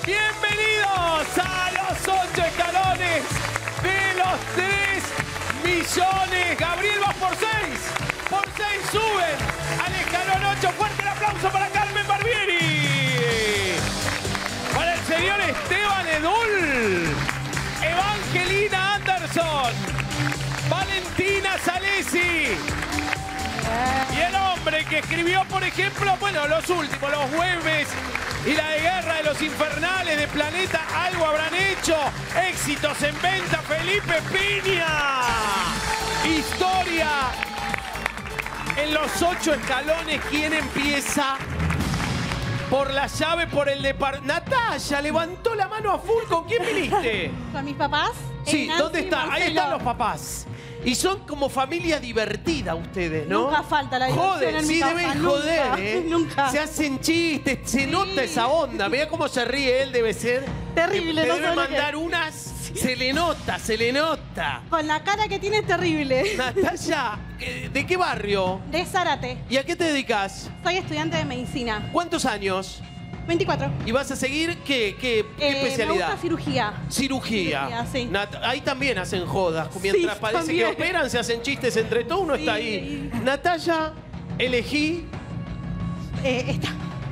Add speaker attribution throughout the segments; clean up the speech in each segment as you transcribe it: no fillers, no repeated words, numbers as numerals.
Speaker 1: Bienvenidos a los 8 escalones de los 3 millones. Gabriel va por 6. Por 6 suben al escalón 8. Fuerte el aplauso para Carmen Barbieri. Para el señor Esteban Edul. Evangelina Anderson. Valentina Salesi. Y el hombre que escribió, por ejemplo, bueno, los últimos, los jueves y la de Guerra de los Infernales de Planeta, algo habrán hecho. Éxitos en venta, Felipe Piña. Historia en los 8 escalones. ¿Quién empieza? Por la llave, por el departamento. Natalia levantó la mano a full. ¿Con quién viniste?
Speaker 2: ¿Con mis papás?
Speaker 1: Sí,
Speaker 2: Nancy,
Speaker 1: ¿dónde está?
Speaker 2: Marcelo.
Speaker 1: Ahí están los papás. Y son como familia divertida ustedes, ¿no?
Speaker 2: Nunca falta la diversión
Speaker 1: Joden,
Speaker 2: en mi
Speaker 1: sí,
Speaker 2: casa,
Speaker 1: deben
Speaker 2: nunca,
Speaker 1: joder, ¿eh?
Speaker 2: nunca.
Speaker 1: Se hacen chistes, se nota esa onda. Vea cómo se ríe él, debe ser.
Speaker 2: Terrible,
Speaker 1: Te
Speaker 2: no
Speaker 1: debe
Speaker 2: sabe lo
Speaker 1: mandar
Speaker 2: que-
Speaker 1: unas. Se le nota, se le nota.
Speaker 2: Con la cara que tiene es terrible.
Speaker 1: Natalia, ¿de qué barrio?
Speaker 2: De Zárate.
Speaker 1: ¿Y a qué te dedicas?
Speaker 2: Soy estudiante de medicina.
Speaker 1: ¿Cuántos años?
Speaker 2: 24.
Speaker 1: ¿Y vas a seguir qué
Speaker 2: Me
Speaker 1: especialidad?
Speaker 2: gusta cirugía.
Speaker 1: Cirugía.
Speaker 2: Sí.
Speaker 1: Ahí también hacen jodas. Mientras
Speaker 2: Sí,
Speaker 1: parece
Speaker 2: también.
Speaker 1: que operan, se hacen chistes entre todos. Uno
Speaker 2: Sí.
Speaker 1: está ahí. Natalia, elegí.
Speaker 2: Esta.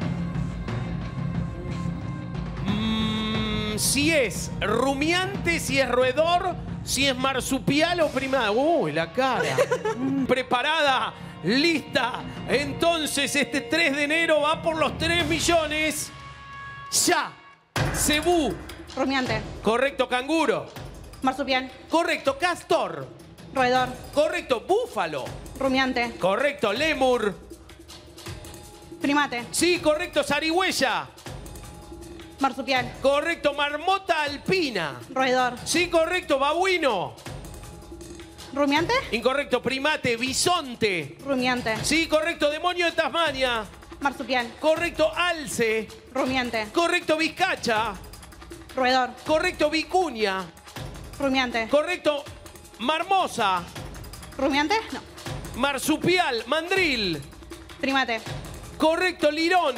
Speaker 1: Si es rumiante, si es roedor, si es marsupial o primada. Uy, la cara. Preparada, lista. Entonces, este 3 de enero va por los 3 millones. Ya. Cebú.
Speaker 2: Rumiante.
Speaker 1: Correcto, canguro.
Speaker 2: Marsupial.
Speaker 1: Correcto, castor.
Speaker 2: Roedor.
Speaker 1: Correcto, búfalo.
Speaker 2: Rumiante.
Speaker 1: Correcto, lémur.
Speaker 2: Primate.
Speaker 1: Sí, correcto, zarigüeya.
Speaker 2: Marsupial.
Speaker 1: Correcto, marmota alpina.
Speaker 2: Roedor.
Speaker 1: Sí, correcto, babuino.
Speaker 2: Rumiante.
Speaker 1: Incorrecto, primate, bisonte.
Speaker 2: Rumiante.
Speaker 1: Sí, correcto, demonio de Tasmania.
Speaker 2: Marsupial.
Speaker 1: Correcto, alce.
Speaker 2: Rumiante.
Speaker 1: Correcto, vizcacha.
Speaker 2: Roedor.
Speaker 1: Correcto, vicuña.
Speaker 2: Rumiante.
Speaker 1: Correcto, marmosa.
Speaker 2: ¿Rumiante? No.
Speaker 1: Marsupial, mandril.
Speaker 2: Primate.
Speaker 1: Correcto, lirón.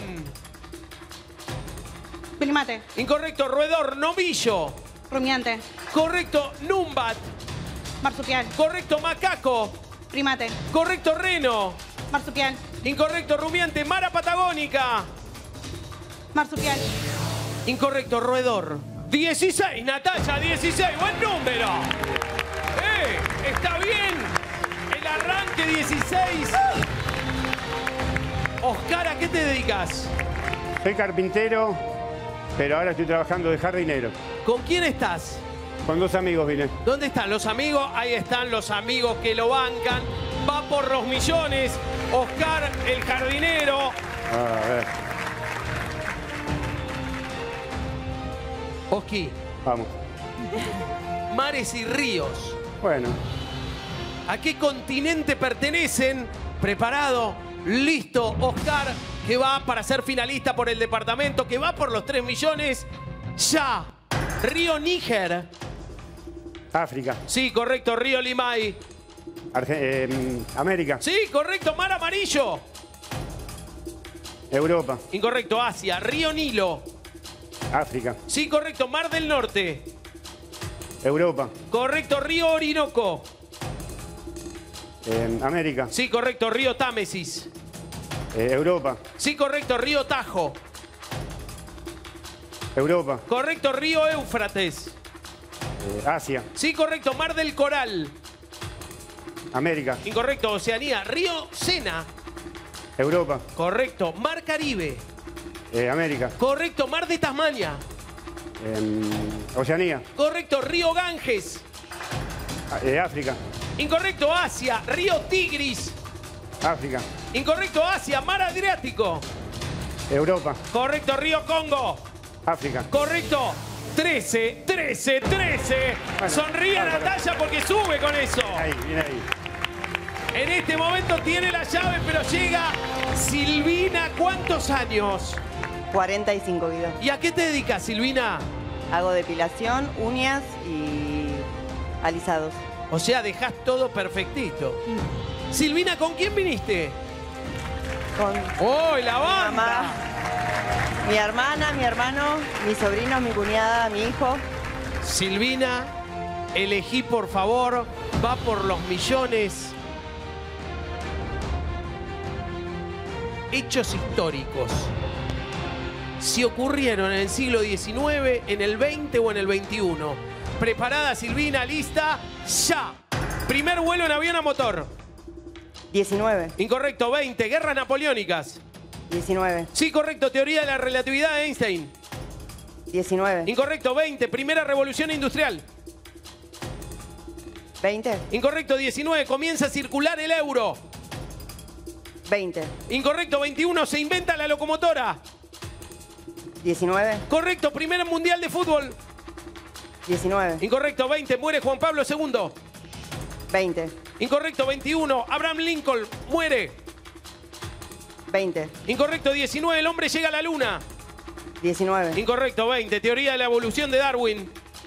Speaker 2: Primate.
Speaker 1: Incorrecto, roedor, novillo.
Speaker 2: Rumiante.
Speaker 1: Correcto, numbat.
Speaker 2: Marsupial.
Speaker 1: Correcto, macaco.
Speaker 2: Primate.
Speaker 1: Correcto, reno.
Speaker 2: Marsupial.
Speaker 1: Incorrecto, rumiante, mara patagónica.
Speaker 2: Marsupial.
Speaker 1: Incorrecto, roedor. 16, Natalia, 16. Buen número. Está bien. El arranque 16. Oscar, ¿a qué te dedicas?
Speaker 3: Soy carpintero, pero ahora estoy trabajando de jardinero.
Speaker 1: ¿Con quién estás?
Speaker 3: Con 2 amigos vine.
Speaker 1: ¿Dónde están los amigos? Ahí están los amigos que lo bancan. Va por los millones. Oscar, el jardinero.
Speaker 3: A ver,
Speaker 1: Oski,
Speaker 3: vamos.
Speaker 1: mares y ríos.
Speaker 3: Bueno,
Speaker 1: ¿A qué continente pertenecen? Preparado, listo, Oscar, que va para ser finalista por el departamento, que va por los 3 millones. Ya. Río Níger.
Speaker 3: África,
Speaker 1: Sí, correcto, Río Limay.
Speaker 3: América,
Speaker 1: Sí, correcto, Mar Amarillo.
Speaker 3: Europa,
Speaker 1: Incorrecto, Asia. Río Nilo.
Speaker 3: África,
Speaker 1: Sí, correcto, Mar del Norte.
Speaker 3: Europa,
Speaker 1: Correcto, Río Orinoco.
Speaker 3: América,
Speaker 1: Sí, correcto, Río Támesis.
Speaker 3: Europa,
Speaker 1: Sí, correcto, Río Tajo.
Speaker 3: Europa,
Speaker 1: Correcto, Río Éufrates.
Speaker 3: Asia,
Speaker 1: Sí, correcto, Mar del Coral.
Speaker 3: América,
Speaker 1: Incorrecto, Oceanía. Río Sena.
Speaker 3: Europa,
Speaker 1: Correcto, Mar Caribe.
Speaker 3: América,
Speaker 1: Correcto, Mar de Tasmania.
Speaker 3: Oceanía,
Speaker 1: Correcto, Río Ganges.
Speaker 3: África,
Speaker 1: Incorrecto, Asia. Río Tigris.
Speaker 3: África,
Speaker 1: Incorrecto, Asia. Mar Adriático.
Speaker 3: Europa,
Speaker 1: Correcto, Río Congo.
Speaker 3: África.
Speaker 1: Correcto. 13, 13, 13.
Speaker 3: Bueno,
Speaker 1: Sonríe
Speaker 3: bárbaro.
Speaker 1: Natalia porque sube con eso.
Speaker 3: Ahí, viene ahí.
Speaker 1: En este momento tiene la llave, pero llega Silvina. ¿Cuántos años?
Speaker 4: 45 kilos.
Speaker 1: ¿Y a qué te dedicas, Silvina?
Speaker 4: Hago depilación, uñas y alisados.
Speaker 1: O sea, dejás todo perfectito. Silvina, ¿con quién viniste?
Speaker 4: Con
Speaker 1: ¡Oh, la banda!
Speaker 4: mamá. Mi hermana, mi hermano, mis sobrinos, mi cuñada, mi hijo.
Speaker 1: Silvina, elegí por favor, va por los millones. Hechos históricos. Si ocurrieron en el siglo XIX, en el XX o en el XXI. Preparada, Silvina, lista, ya. Primer vuelo en avión a motor.
Speaker 4: 19.
Speaker 1: Incorrecto, 20. Guerras napoleónicas.
Speaker 4: 19.
Speaker 1: Sí, correcto. Teoría de la relatividad de Einstein.
Speaker 4: 19.
Speaker 1: Incorrecto, 20. Primera revolución industrial.
Speaker 4: 20.
Speaker 1: Incorrecto, 19. Comienza a circular el euro.
Speaker 4: 20.
Speaker 1: Incorrecto, 21. Se inventa la locomotora.
Speaker 4: 19.
Speaker 1: Correcto, primer mundial de fútbol.
Speaker 4: 19.
Speaker 1: Incorrecto, 20. Muere Juan Pablo II.
Speaker 4: 20.
Speaker 1: Incorrecto, 21. Abraham Lincoln muere.
Speaker 4: 20.
Speaker 1: Incorrecto, 19. El hombre llega a la luna.
Speaker 4: 19.
Speaker 1: Incorrecto, 20. Teoría de la evolución de Darwin.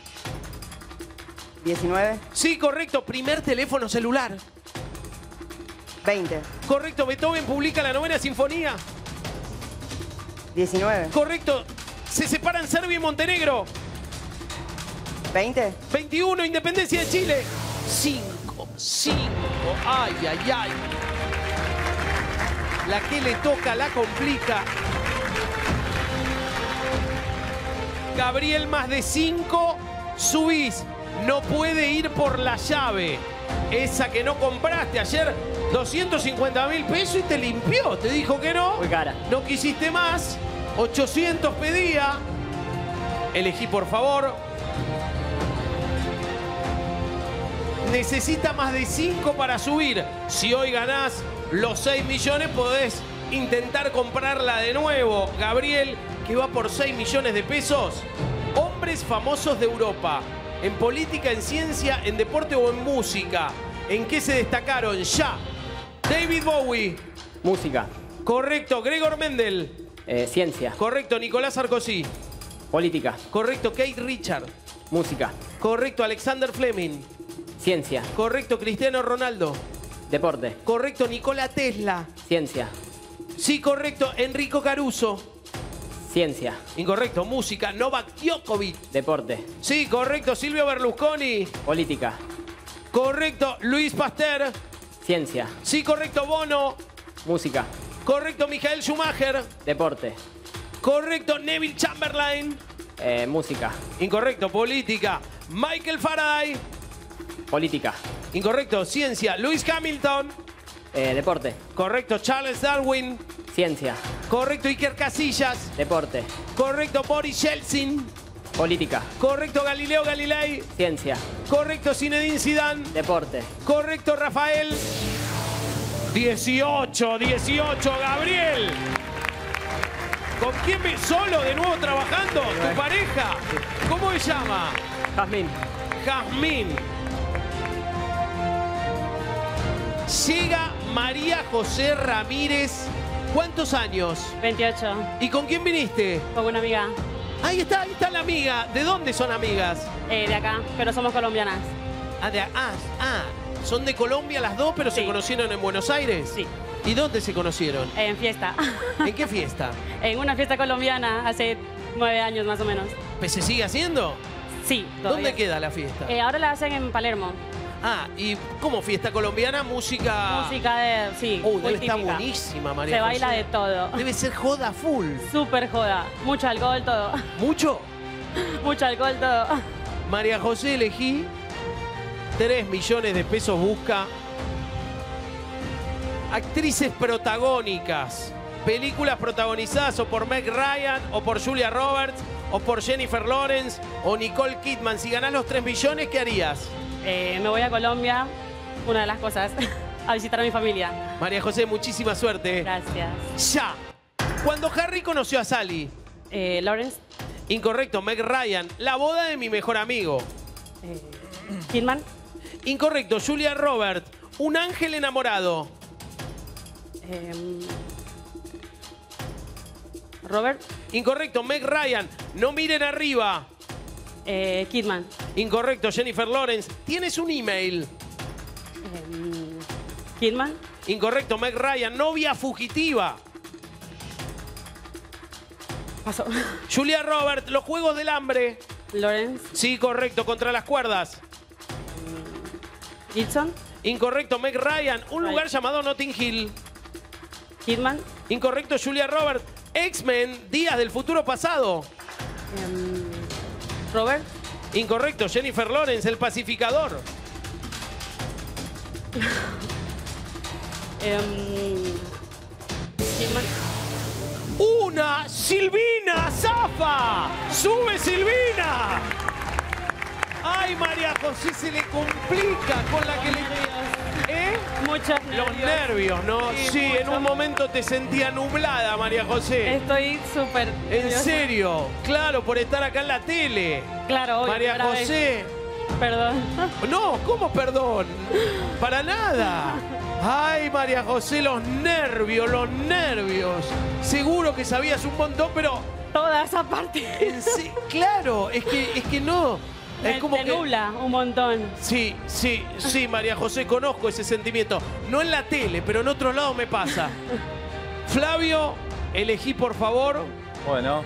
Speaker 4: 19.
Speaker 1: Sí, correcto. Primer teléfono celular.
Speaker 4: 20.
Speaker 1: Correcto, Beethoven publica la novena sinfonía.
Speaker 4: 19.
Speaker 1: Correcto, se separan Serbia y Montenegro.
Speaker 4: 20.
Speaker 1: 21, independencia de Chile. 5. Ay, ay, ay. La que le toca la complica. Gabriel, más de 5. Subís. No puede ir por la llave. Esa que no compraste ayer. 250.000 pesos y te limpió. Te dijo que no.
Speaker 5: Muy cara.
Speaker 1: No quisiste más. 800 pedía. Elegí, por favor. Necesita más de 5 para subir. Si hoy ganás los 6 millones, podés intentar comprarla de nuevo. Gabriel, que va por 6 millones de pesos. Hombres famosos de Europa. En política, en ciencia, en deporte o en música. ¿En qué se destacaron? Ya. David Bowie.
Speaker 5: Música.
Speaker 1: Correcto. Gregor Mendel.
Speaker 5: Ciencia.
Speaker 1: Correcto. Nicolás Sarkozy.
Speaker 5: Política.
Speaker 1: Correcto. Kate Richard.
Speaker 5: Música.
Speaker 1: Correcto. Alexander Fleming.
Speaker 5: Ciencia.
Speaker 1: Correcto. Cristiano Ronaldo.
Speaker 5: Deporte.
Speaker 1: Correcto. Nikola Tesla.
Speaker 5: Ciencia.
Speaker 1: Sí, correcto. Enrico Caruso.
Speaker 5: Ciencia.
Speaker 1: Incorrecto. Música. Novak Djokovic.
Speaker 5: Deporte.
Speaker 1: Sí, correcto. Silvio Berlusconi.
Speaker 5: Política.
Speaker 1: Correcto. Luis Pasteur.
Speaker 5: Ciencia.
Speaker 1: Sí, correcto. Bono.
Speaker 5: Música.
Speaker 1: Correcto. Michael Schumacher.
Speaker 5: Deporte.
Speaker 1: Correcto. Neville Chamberlain.
Speaker 5: Música.
Speaker 1: Incorrecto. Política. Michael Faraday.
Speaker 5: Política.
Speaker 1: Incorrecto. Ciencia. Lewis Hamilton.
Speaker 5: Deporte.
Speaker 1: Correcto. Charles Darwin.
Speaker 5: Ciencia.
Speaker 1: Correcto. Iker Casillas.
Speaker 5: Deporte.
Speaker 1: Correcto. Boris Yeltsin.
Speaker 5: Política.
Speaker 1: Correcto. Galileo Galilei.
Speaker 5: Ciencia.
Speaker 1: Correcto. Zinedine Zidane.
Speaker 5: Deporte.
Speaker 1: Correcto. Rafael. 18. Gabriel. ¿Con quién ves? ¿Solo de nuevo trabajando? ¿Tu pareja? ¿Cómo se llama?
Speaker 5: Jazmín.
Speaker 1: Jazmín. Llega María José Ramírez. ¿Cuántos años?
Speaker 6: 28,
Speaker 1: ¿Y con quién viniste?
Speaker 6: con una amiga
Speaker 1: Ahí está la amiga. ¿De dónde son amigas?
Speaker 6: de acá, pero somos colombianas.
Speaker 1: Son de Colombia las dos, pero se
Speaker 6: Sí.
Speaker 1: conocieron en Buenos Aires.
Speaker 6: Sí.
Speaker 1: ¿Y dónde se conocieron?
Speaker 6: En fiesta.
Speaker 1: ¿En qué fiesta?
Speaker 6: En una fiesta colombiana hace 9 años más o menos.
Speaker 1: ¿Pues se sigue haciendo?
Speaker 6: Sí,
Speaker 1: ¿Dónde
Speaker 6: todavía.
Speaker 1: queda la fiesta?
Speaker 6: Ahora la hacen en Palermo.
Speaker 1: ¿Y cómo fiesta colombiana? Música...
Speaker 6: Música de... Sí, muy
Speaker 1: Debe estar
Speaker 6: típica.
Speaker 1: buenísima, María
Speaker 6: Se
Speaker 1: José.
Speaker 6: baila de todo.
Speaker 1: Debe ser joda full.
Speaker 6: Súper joda. Mucho alcohol, todo.
Speaker 1: ¿Mucho?
Speaker 6: Mucho alcohol, todo.
Speaker 1: María José, elegí 3 millones de pesos busca. Actrices protagónicas. Películas protagonizadas o por Meg Ryan, o por Julia Roberts, o por Jennifer Lawrence, o Nicole Kidman. Si ganás los 3 millones, ¿qué harías?
Speaker 6: Me voy a Colombia, una de las cosas, a visitar a mi familia.
Speaker 1: María José, muchísima suerte.
Speaker 6: Gracias.
Speaker 1: Ya. Cuando Harry conoció a Sally.
Speaker 6: Lawrence,
Speaker 1: Incorrecto, Meg Ryan. La boda de mi mejor amigo.
Speaker 6: Kidman,
Speaker 1: Incorrecto, Julia Roberts. Un ángel enamorado.
Speaker 6: Robert,
Speaker 1: Incorrecto, Meg Ryan. No miren arriba.
Speaker 6: Kidman,
Speaker 1: Incorrecto, Jennifer Lawrence. Tienes un email.
Speaker 6: Kidman,
Speaker 1: Incorrecto, Meg Ryan. Novia fugitiva.
Speaker 6: Paso.
Speaker 1: Julia Roberts, Los Juegos del Hambre.
Speaker 6: Lawrence.
Speaker 1: Sí, correcto. Contra las cuerdas.
Speaker 6: Gibson.
Speaker 1: Incorrecto. Meg Ryan, Un lugar llamado Notting Hill.
Speaker 6: Kidman.
Speaker 1: Incorrecto. Julia Roberts, X-Men, Días del Futuro Pasado.
Speaker 6: Robert.
Speaker 1: Incorrecto. Jennifer Lawrence, El Pacificador.
Speaker 6: Kidman.
Speaker 1: ¡Una! ¡Silvina! ¡Zafa! ¡Sube, Silvina! ¡Ay, María José se le complica con la que le... ¿Eh?
Speaker 6: Muchos nervios.
Speaker 1: Los nervios, ¿no? Sí, en un momento te sentía nublada, María José.
Speaker 6: Estoy súper
Speaker 1: ¿En
Speaker 6: nerviosa.
Speaker 1: serio? Claro, por estar acá en la tele.
Speaker 6: Claro, obvio.
Speaker 1: María
Speaker 6: primera vez.
Speaker 1: José.
Speaker 6: Perdón.
Speaker 1: No, ¿cómo perdón? Para nada. Ay, María José, los nervios, los nervios. Seguro que sabías un montón, pero...
Speaker 6: Toda esa parte.
Speaker 1: Claro, es que no. Es como
Speaker 6: Te
Speaker 1: que...
Speaker 6: nubla un montón.
Speaker 1: Sí, María José, conozco ese sentimiento. No en la tele, pero en otro lado me pasa. Flavio, elegí por favor.
Speaker 7: Bueno.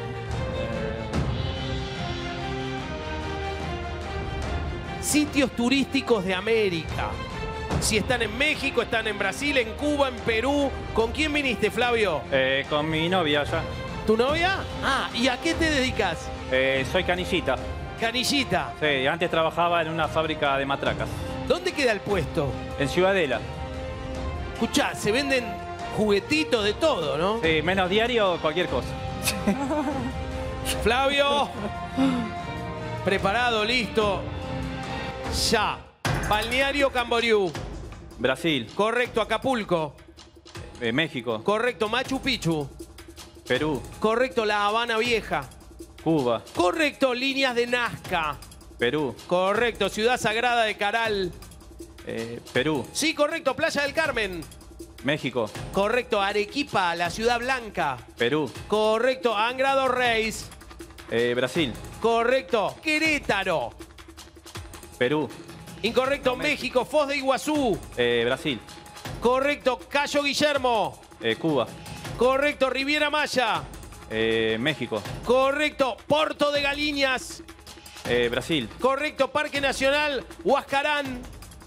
Speaker 1: Sitios turísticos de América. Si están en México, están en Brasil, en Cuba, en Perú. ¿Con quién viniste, Flavio?
Speaker 7: Con mi novia ya.
Speaker 1: ¿Tu novia? Ah, ¿y a qué te dedicas?
Speaker 7: Soy canillita.
Speaker 1: Canillita.
Speaker 7: Sí, antes trabajaba en una fábrica de matracas.
Speaker 1: ¿Dónde queda el puesto?
Speaker 7: En Ciudadela.
Speaker 1: Escuchá, se venden juguetitos de todo, ¿no?
Speaker 7: Sí, menos diario, cualquier cosa.
Speaker 1: Flavio. Preparado, listo. Ya. Balneario Camboriú.
Speaker 7: Brasil.
Speaker 1: Correcto, Acapulco.
Speaker 7: México.
Speaker 1: Correcto, Machu Picchu.
Speaker 7: Perú.
Speaker 1: Correcto, La Habana Vieja.
Speaker 7: Cuba.
Speaker 1: Correcto, líneas de Nazca.
Speaker 7: Perú.
Speaker 1: Correcto, Ciudad Sagrada de Caral.
Speaker 7: Perú.
Speaker 1: Sí, correcto, Playa del Carmen.
Speaker 7: México.
Speaker 1: Correcto, Arequipa, la Ciudad Blanca.
Speaker 7: Perú.
Speaker 1: Correcto, Angra dos Reis.
Speaker 7: Brasil.
Speaker 1: Correcto, Querétaro.
Speaker 7: Perú.
Speaker 1: Incorrecto, México, Foz de Iguazú.
Speaker 7: Brasil.
Speaker 1: Correcto, Cayo Guillermo.
Speaker 7: Cuba.
Speaker 1: Correcto, Riviera Maya.
Speaker 7: México.
Speaker 1: Correcto, Porto de Galiñas.
Speaker 7: Brasil.
Speaker 1: Correcto, Parque Nacional Huascarán.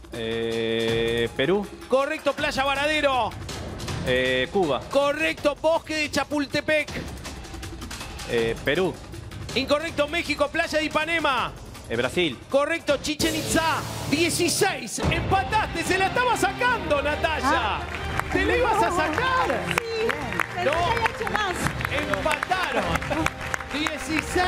Speaker 7: Perú.
Speaker 1: Correcto, Playa Varadero.
Speaker 7: Cuba.
Speaker 1: Correcto, Bosque de Chapultepec.
Speaker 7: Perú.
Speaker 1: Incorrecto, México, Playa de Ipanema.
Speaker 7: Brasil.
Speaker 1: Correcto, Chichen Itzá. 16. Empataste, se la estaba sacando, Natalia. ¿Te la ibas a sacar?
Speaker 2: Pensé
Speaker 1: No.
Speaker 2: que había hecho más.
Speaker 1: Empataron. 16.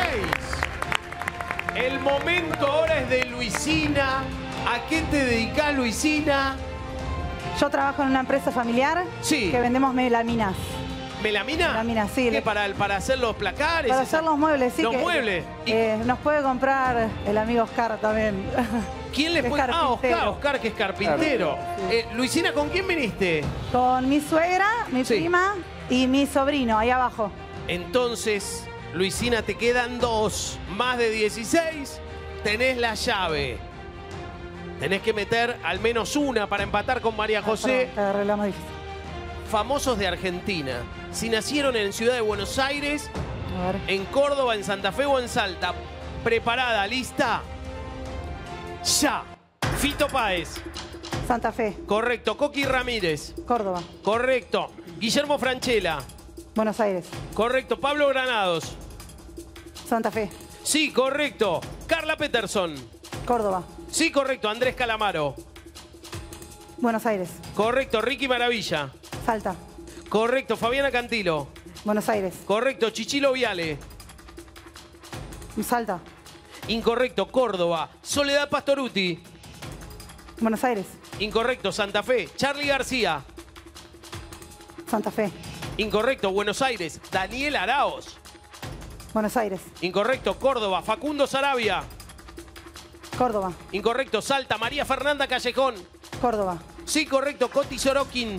Speaker 1: El momento ahora es de Luisina. ¿A qué te dedicas, Luisina?
Speaker 8: Yo trabajo en una empresa familiar
Speaker 1: Sí.
Speaker 8: que vendemos melaminas.
Speaker 1: ¿Melamina?
Speaker 8: Melamina, sí.
Speaker 1: ¿Qué, para hacer los placares?
Speaker 8: Para hacer los muebles, sí.
Speaker 1: Los
Speaker 8: que,
Speaker 1: muebles. ¿Y
Speaker 8: nos puede comprar el amigo Oscar también.
Speaker 1: quién les
Speaker 8: que es
Speaker 1: puede...? Ah,
Speaker 8: carpintero.
Speaker 1: Oscar, que es carpintero. Luisina, ¿con quién viniste?
Speaker 8: Con mi suegra, mi
Speaker 1: Sí.
Speaker 8: prima y mi sobrino, ahí abajo.
Speaker 1: Entonces, Luisina, te quedan 2. Más de 16, tenés la llave. Tenés que meter al menos una para empatar con María José.
Speaker 8: Perdón, te agarré la más difícil.
Speaker 1: Famosos de Argentina. Si nacieron en Ciudad de Buenos Aires,
Speaker 8: A ver.
Speaker 1: en Córdoba, en Santa Fe o en Salta. Preparada, lista. Ya. Fito Páez.
Speaker 8: Santa Fe,
Speaker 1: Correcto. Coqui Ramírez.
Speaker 8: Córdoba,
Speaker 1: Correcto. Guillermo Franchella.
Speaker 8: Buenos Aires,
Speaker 1: Correcto. Pablo Granados.
Speaker 8: Santa Fe,
Speaker 1: Sí, correcto. Carla Peterson.
Speaker 8: Córdoba,
Speaker 1: Sí, correcto. Andrés Calamaro.
Speaker 8: Buenos Aires,
Speaker 1: Correcto. Ricky Maravilla.
Speaker 8: Salta,
Speaker 1: Correcto. Fabiana Cantilo.
Speaker 8: Buenos Aires,
Speaker 1: Correcto. Chichilo Viale.
Speaker 8: Salta,
Speaker 1: Incorrecto. Córdoba. Soledad Pastoruti.
Speaker 8: Buenos Aires,
Speaker 1: Incorrecto. Santa Fe. Charly García.
Speaker 8: Santa Fe,
Speaker 1: Incorrecto. Buenos Aires. Daniel Araos.
Speaker 8: Buenos Aires,
Speaker 1: Incorrecto. Córdoba. Facundo Sarabia.
Speaker 8: Córdoba,
Speaker 1: Incorrecto. Salta. María Fernanda Callejón.
Speaker 8: Córdoba,
Speaker 1: Sí, correcto. Coti Sorokin.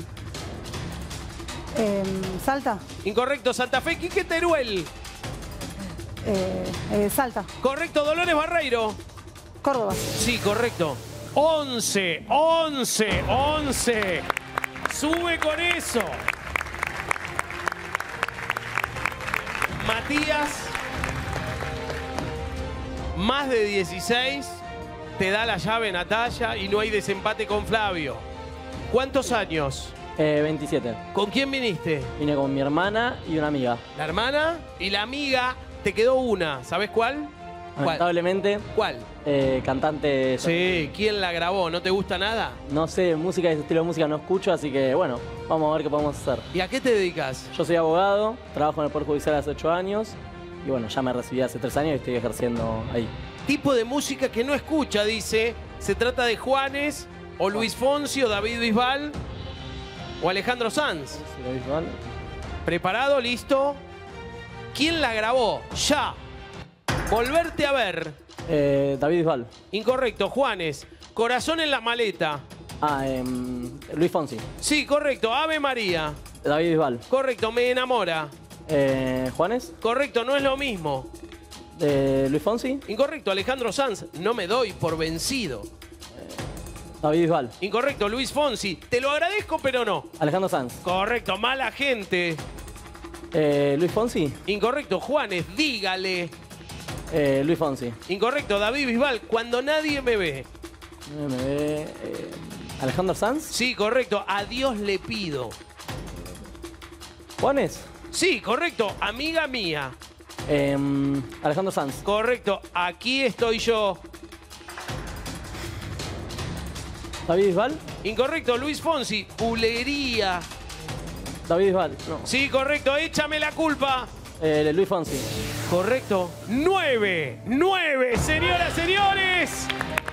Speaker 8: Salta,
Speaker 1: Incorrecto. Santa Fe. Quique Teruel.
Speaker 8: Salta,
Speaker 1: Correcto. Dolores Barreiro.
Speaker 8: Córdoba,
Speaker 1: Sí, correcto. 11, 11, 11. Sube con eso. Matías, más de 16, te da la llave Natalia y no hay desempate con Flavio. ¿Cuántos años?
Speaker 5: 27.
Speaker 1: ¿Con quién viniste?
Speaker 5: Vine con mi hermana y una amiga.
Speaker 1: La hermana y la amiga. Te quedó una. ¿Sabes cuál?
Speaker 5: Lamentablemente,
Speaker 1: ¿Cuál?
Speaker 5: cantante...
Speaker 1: Sí, ¿quién la grabó? ¿No te gusta nada?
Speaker 5: No sé, música, ese estilo de música no escucho, así que bueno, vamos a ver qué podemos hacer.
Speaker 1: ¿Y a qué te dedicas?
Speaker 5: Yo soy abogado, trabajo en el Poder Judicial hace 8 años y bueno, ya me recibí hace 3 años y estoy ejerciendo ahí.
Speaker 1: Tipo de música que no escucha, dice. Se trata de Juanes, o Luis Fonsi, o David Bisbal, o Alejandro Sanz. ¿Preparado? ¿Listo? ¿Quién la grabó? Ya. Volverte a ver.
Speaker 5: David Bisbal.
Speaker 1: Incorrecto. Juanes. Corazón en la maleta.
Speaker 5: Luis Fonsi.
Speaker 1: Sí, correcto. Ave María.
Speaker 5: David Bisbal.
Speaker 1: Correcto. Me enamora.
Speaker 5: Juanes.
Speaker 1: Correcto. No es lo mismo.
Speaker 5: Luis Fonsi.
Speaker 1: Incorrecto. Alejandro Sanz. No me doy por vencido.
Speaker 5: David Bisbal.
Speaker 1: Incorrecto. Luis Fonsi. Te lo agradezco, pero no.
Speaker 5: Alejandro Sanz.
Speaker 1: Correcto. Mala gente.
Speaker 5: Luis Fonsi.
Speaker 1: Incorrecto. Juanes. Dígale.
Speaker 5: Luis Fonsi.
Speaker 1: Incorrecto. David Bisbal. Cuando nadie me ve.
Speaker 5: Me ve. Alejandro Sanz.
Speaker 1: Sí, correcto. A Dios le pido.
Speaker 5: Juanes.
Speaker 1: Sí, correcto. Amiga mía.
Speaker 5: Alejandro Sanz.
Speaker 1: Correcto. Aquí estoy yo.
Speaker 5: David Bisbal.
Speaker 1: Incorrecto. Luis Fonsi. Pulería.
Speaker 5: David Bisbal. No.
Speaker 1: Sí, correcto. Échame la culpa.
Speaker 5: Luis Fonsi.
Speaker 1: Correcto. 9. 9, señoras, señores.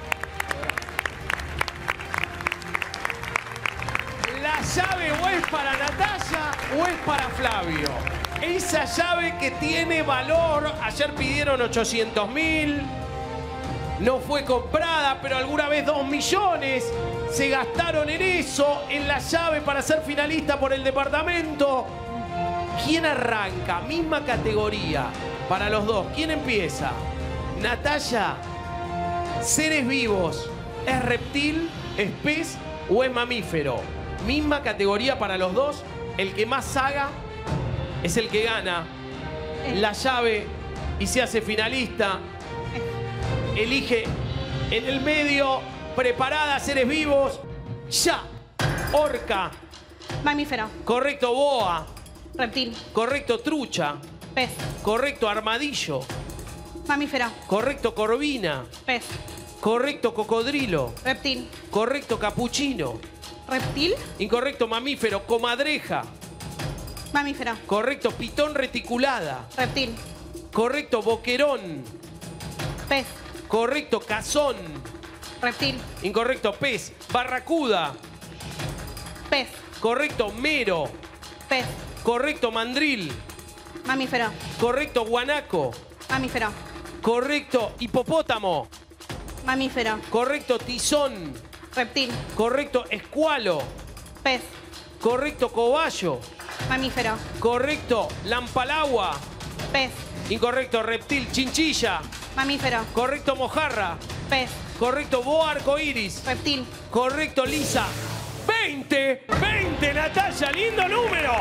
Speaker 1: La llave o es para Natalia o es para Flavio. Esa llave que tiene valor. Ayer pidieron 800.000. No fue comprada, pero alguna vez 2 millones. Se gastaron en eso, en la llave para ser finalista por el departamento. ¿Quién arranca? Misma categoría para los dos. ¿Quién empieza? Natalia, seres vivos. ¿Es reptil, es pez o es mamífero? Misma categoría para los dos. El que más haga es el que gana la llave y se hace finalista. Elige en el medio. Preparada, seres vivos. Ya. Orca.
Speaker 2: Mamífero.
Speaker 1: Correcto, boa.
Speaker 2: Reptil.
Speaker 1: Correcto, trucha.
Speaker 2: Pez.
Speaker 1: Correcto, armadillo.
Speaker 2: Mamífero.
Speaker 1: Correcto, corvina.
Speaker 2: Pez.
Speaker 1: Correcto, cocodrilo.
Speaker 2: Reptil.
Speaker 1: Correcto, capuchino.
Speaker 2: Reptil.
Speaker 1: Incorrecto, mamífero, comadreja.
Speaker 2: Mamífero.
Speaker 1: Correcto, pitón reticulada.
Speaker 2: Reptil.
Speaker 1: Correcto, boquerón.
Speaker 2: Pez.
Speaker 1: Correcto, cazón.
Speaker 2: Reptil.
Speaker 1: Incorrecto, pez. Barracuda.
Speaker 2: Pez.
Speaker 1: Correcto, mero.
Speaker 2: Pez.
Speaker 1: Correcto, mandril.
Speaker 2: Mamífero.
Speaker 1: Correcto, guanaco.
Speaker 2: Mamífero.
Speaker 1: Correcto, hipopótamo.
Speaker 2: Mamífero.
Speaker 1: Correcto, tizón.
Speaker 2: Reptil.
Speaker 1: Correcto, escualo.
Speaker 2: Pez.
Speaker 1: Correcto, cobayo.
Speaker 2: Mamífero.
Speaker 1: Correcto, lampalagua.
Speaker 2: Pez.
Speaker 1: Incorrecto, reptil, chinchilla.
Speaker 2: Mamífero.
Speaker 1: Correcto, mojarra.
Speaker 2: Pez.
Speaker 1: Correcto, boa arcoíris.
Speaker 2: Reptil.
Speaker 1: Correcto, lisa. 20. 20, Natalia, lindo número.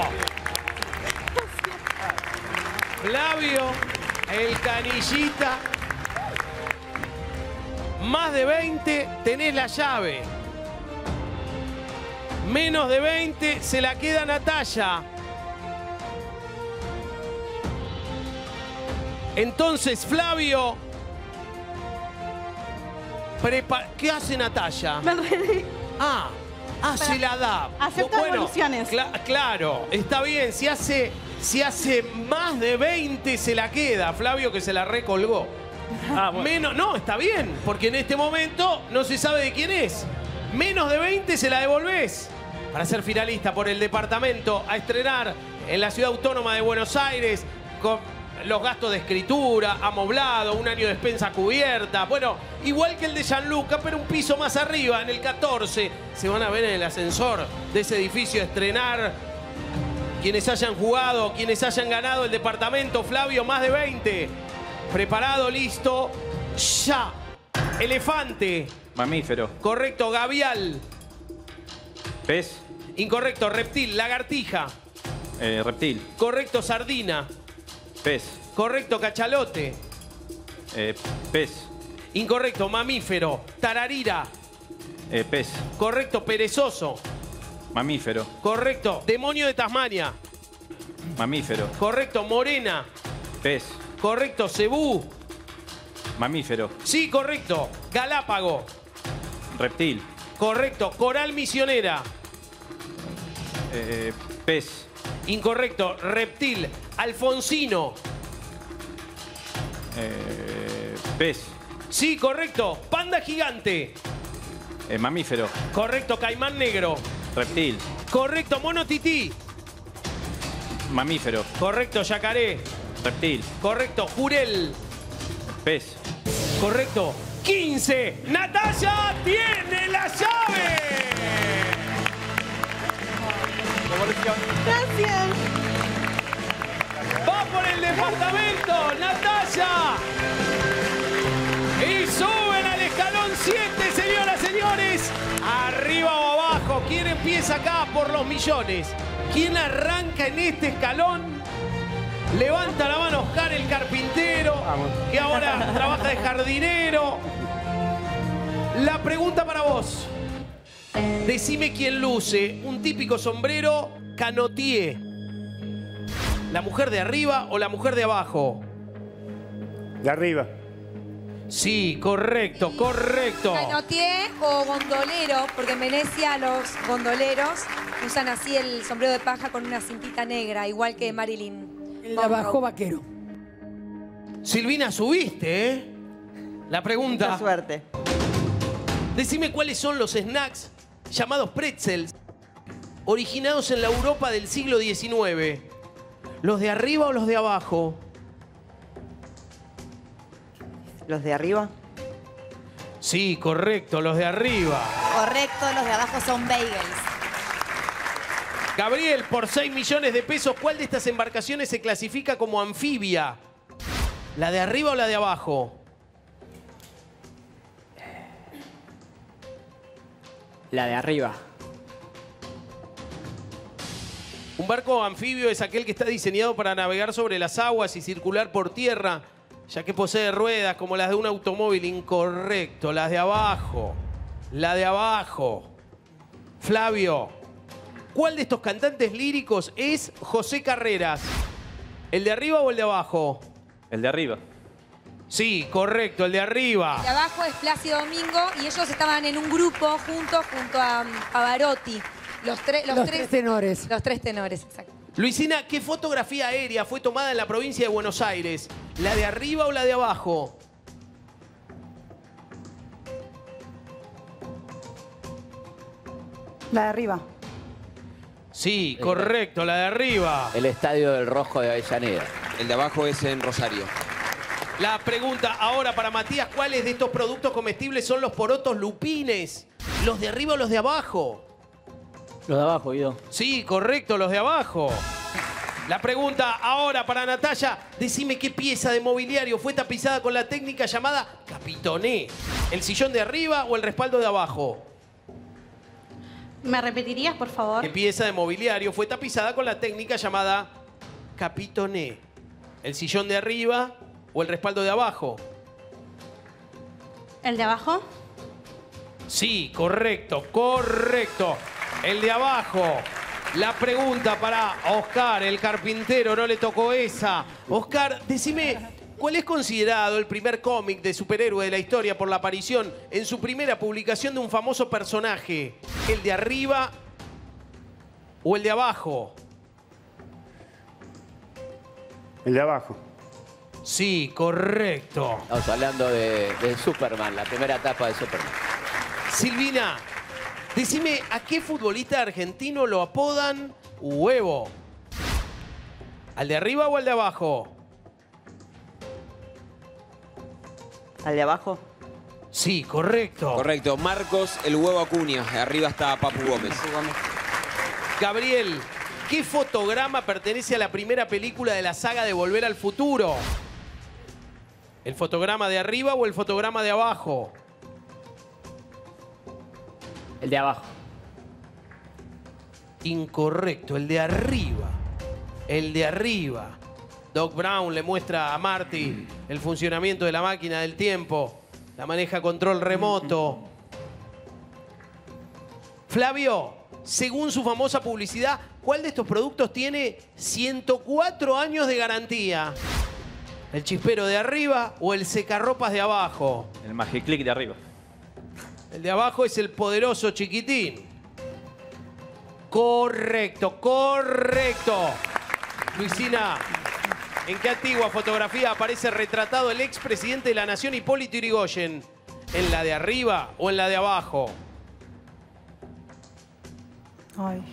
Speaker 1: Flavio, el canillita. Más de 20, tenés la llave. Menos de 20, se la queda Natalia. Entonces, Flavio, ¿qué hace Natalia?
Speaker 2: Me enredé.
Speaker 1: Se la da.
Speaker 2: Acepta devoluciones.
Speaker 1: Claro, está bien. Si hace más de 20, se la queda. Flavio, que se la recolgó. Menos, no, está bien, porque en este momento no se sabe de quién es. Menos de 20 se la devolvés para ser finalista por el departamento a estrenar en la Ciudad Autónoma de Buenos Aires con los gastos de escritura, amoblado, un año de despensa cubierta. Bueno, igual que el de Gianluca, pero un piso más arriba, en el 14. Se van a ver en el ascensor de ese edificio a estrenar quienes hayan jugado, quienes hayan ganado el departamento. Flavio, más de 20. Preparado, listo, ya. Elefante.
Speaker 7: Mamífero.
Speaker 1: Correcto, gavial.
Speaker 7: Pez.
Speaker 1: Incorrecto, reptil, lagartija.
Speaker 7: Reptil.
Speaker 1: Correcto, sardina.
Speaker 7: Pez.
Speaker 1: Correcto, cachalote.
Speaker 7: Pez.
Speaker 1: Incorrecto, mamífero. Tararira.
Speaker 7: Pez.
Speaker 1: Correcto, perezoso.
Speaker 7: Mamífero.
Speaker 1: Correcto, demonio de Tasmania.
Speaker 7: Mamífero.
Speaker 1: Correcto, morena.
Speaker 7: Pez.
Speaker 1: Correcto, cebú.
Speaker 7: Mamífero.
Speaker 1: Sí, correcto, galápago.
Speaker 7: Reptil.
Speaker 1: Correcto, coral misionera.
Speaker 7: Pez.
Speaker 1: Incorrecto, reptil. Alfonsino.
Speaker 7: Pez.
Speaker 1: Sí, correcto, panda gigante.
Speaker 7: Mamífero.
Speaker 1: Correcto, caimán negro.
Speaker 7: Reptil.
Speaker 1: Correcto, mono tití.
Speaker 7: Mamífero.
Speaker 1: Correcto, yacaré.
Speaker 7: Reptil.
Speaker 1: Correcto, jurel.
Speaker 7: Pez.
Speaker 1: Correcto, 15. Natalia tiene la llave.
Speaker 8: Gracias.
Speaker 1: Va por el departamento, Natalia. Y suben al escalón 7, señoras, señores. Arriba o abajo, ¿quién empieza acá por los millones? ¿Quién arranca en este escalón? Levanta la mano Oscar el carpintero,
Speaker 3: Vamos.
Speaker 1: que ahora trabaja de jardinero. La pregunta para vos. Decime quién luce un típico sombrero canotier. ¿La mujer de arriba o la mujer de abajo?
Speaker 3: De arriba.
Speaker 1: Sí, correcto, correcto.
Speaker 9: Canotier o gondolero, porque en Venecia los gondoleros usan así el sombrero de paja con una cintita negra, igual que Marilyn.
Speaker 8: El de abajo vaquero.
Speaker 1: Silvina, subiste, ¿eh? La pregunta.
Speaker 4: Mucha suerte.
Speaker 1: Decime cuáles son los snacks llamados pretzels, originados en la Europa del siglo XIX. ¿Los de arriba o los de abajo?
Speaker 4: ¿Los de arriba?
Speaker 1: Sí, correcto, los de arriba.
Speaker 9: Correcto, los de abajo son bagels.
Speaker 1: Gabriel, por 6 millones de pesos, ¿cuál de estas embarcaciones se clasifica como anfibia? ¿La de arriba o la de abajo?
Speaker 5: La de arriba.
Speaker 1: Un barco anfibio es aquel que está diseñado para navegar sobre las aguas y circular por tierra, ya que posee ruedas como las de un automóvil. Incorrecto, las de abajo. La de abajo. Flavio, ¿cuál de estos cantantes líricos es José Carreras? ¿El de arriba o el de abajo?
Speaker 7: El de arriba.
Speaker 1: Sí, correcto, el de arriba.
Speaker 9: De abajo es Plácido Domingo y ellos estaban en un grupo junto a Pavarotti. Los tres
Speaker 8: tenores.
Speaker 9: Los tres tenores, exacto.
Speaker 1: Luisina, ¿qué fotografía aérea fue tomada en la provincia de Buenos Aires? ¿La de arriba o la de abajo?
Speaker 8: La de arriba.
Speaker 1: Sí, correcto, la de arriba.
Speaker 10: El Estadio del Rojo de Avellaneda.
Speaker 11: El de abajo es en Rosario.
Speaker 1: La pregunta ahora para Matías, ¿cuáles de estos productos comestibles son los porotos lupines? ¿Los de arriba o los de abajo?
Speaker 5: Los de abajo, Guido.
Speaker 1: Sí, correcto, los de abajo. La pregunta ahora para Natalia, decime qué pieza de mobiliario fue tapizada con la técnica llamada capitoné. ¿El sillón de arriba o el respaldo de abajo?
Speaker 2: ¿Me repetirías, por favor?
Speaker 1: ¿Qué pieza de mobiliario fue tapizada con la técnica llamada capitoné? ¿El sillón de arriba o el respaldo de abajo?
Speaker 2: ¿El de abajo?
Speaker 1: Sí, correcto, correcto. El de abajo. La pregunta para Oscar, el carpintero, no le tocó esa. Oscar, decime, ¿cuál es considerado el primer cómic de superhéroe de la historia por la aparición en su primera publicación de un famoso personaje? ¿El de arriba o el de abajo?
Speaker 3: El de abajo.
Speaker 1: Sí, correcto.
Speaker 10: Estamos hablando de Superman, la primera etapa de Superman.
Speaker 1: Silvina, decime, ¿a qué futbolista argentino lo apodan Huevo? ¿Al de arriba o al de abajo?
Speaker 4: ¿Al de abajo?
Speaker 1: Sí, correcto.
Speaker 11: Correcto. Marcos, el Huevo Acuña. Arriba está Papu Gómez.
Speaker 1: Gabriel, ¿qué fotograma pertenece a la primera película de la saga de Volver al Futuro? ¿El fotograma de arriba o el fotograma de abajo?
Speaker 5: El de abajo.
Speaker 1: Incorrecto, el de arriba. El de arriba. Doc Brown le muestra a Marty el funcionamiento de la máquina del tiempo. La maneja a control remoto. Flavio, según su famosa publicidad, ¿cuál de estos productos tiene 104 años de garantía? ¿El chispero de arriba o el secarropas de abajo?
Speaker 7: El Magiclick de arriba.
Speaker 1: El de abajo es el poderoso chiquitín. Correcto, correcto. Luisina, ¿en qué antigua fotografía aparece retratado el expresidente de la Nación, Hipólito Yrigoyen? ¿En la de arriba o en la de abajo?
Speaker 12: Ay.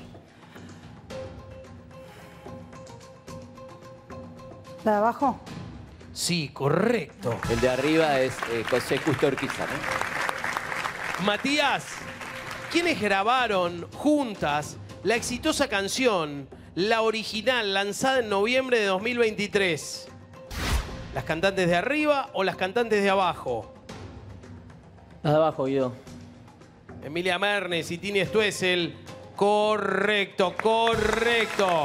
Speaker 12: ¿La de abajo?
Speaker 1: Sí, correcto.
Speaker 10: El de arriba es José Justo Urquiza, ¿no?
Speaker 1: Matías, ¿quiénes grabaron juntas la exitosa canción, la original, lanzada en noviembre de 2023? ¿Las cantantes de arriba o las cantantes de abajo?
Speaker 5: Las de abajo, Guido.
Speaker 1: Emilia Mernes y Tini Stoessel. Correcto, correcto.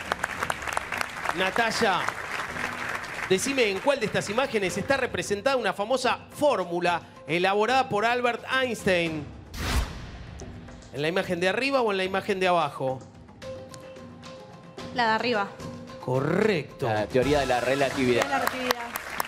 Speaker 1: Natalia, decime en cuál de estas imágenes está representada una famosa fórmula elaborada por Albert Einstein. ¿En la imagen de arriba o en la imagen de abajo?
Speaker 2: La de arriba.
Speaker 1: Correcto.
Speaker 10: La teoría de la relatividad.
Speaker 12: La relatividad.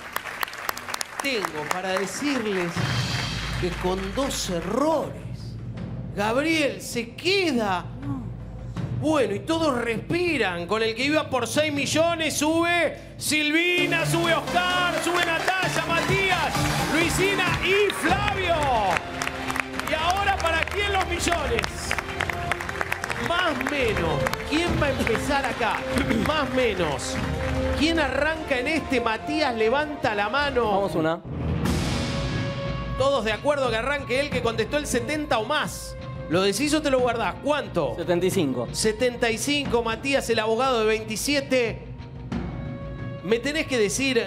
Speaker 1: Tengo para decirles que con 2 errores, Gabriel se queda. Bueno, y todos respiran. Con el que iba por 6 millones sube Silvina, sube Oscar, sube Natalia, Matías, Luisina y Flavio. Y ahora, ¿para quién los millones? Más o menos. ¿Quién va a empezar acá? Más o menos. ¿Quién arranca en este? Matías levanta la mano.
Speaker 5: Vamos una.
Speaker 1: Todos de acuerdo que arranque él, que contestó el 70 o más. ¿Lo decís o te lo guardás? ¿Cuánto?
Speaker 5: 75.
Speaker 1: 75, Matías, el abogado de 27. Me tenés que decir,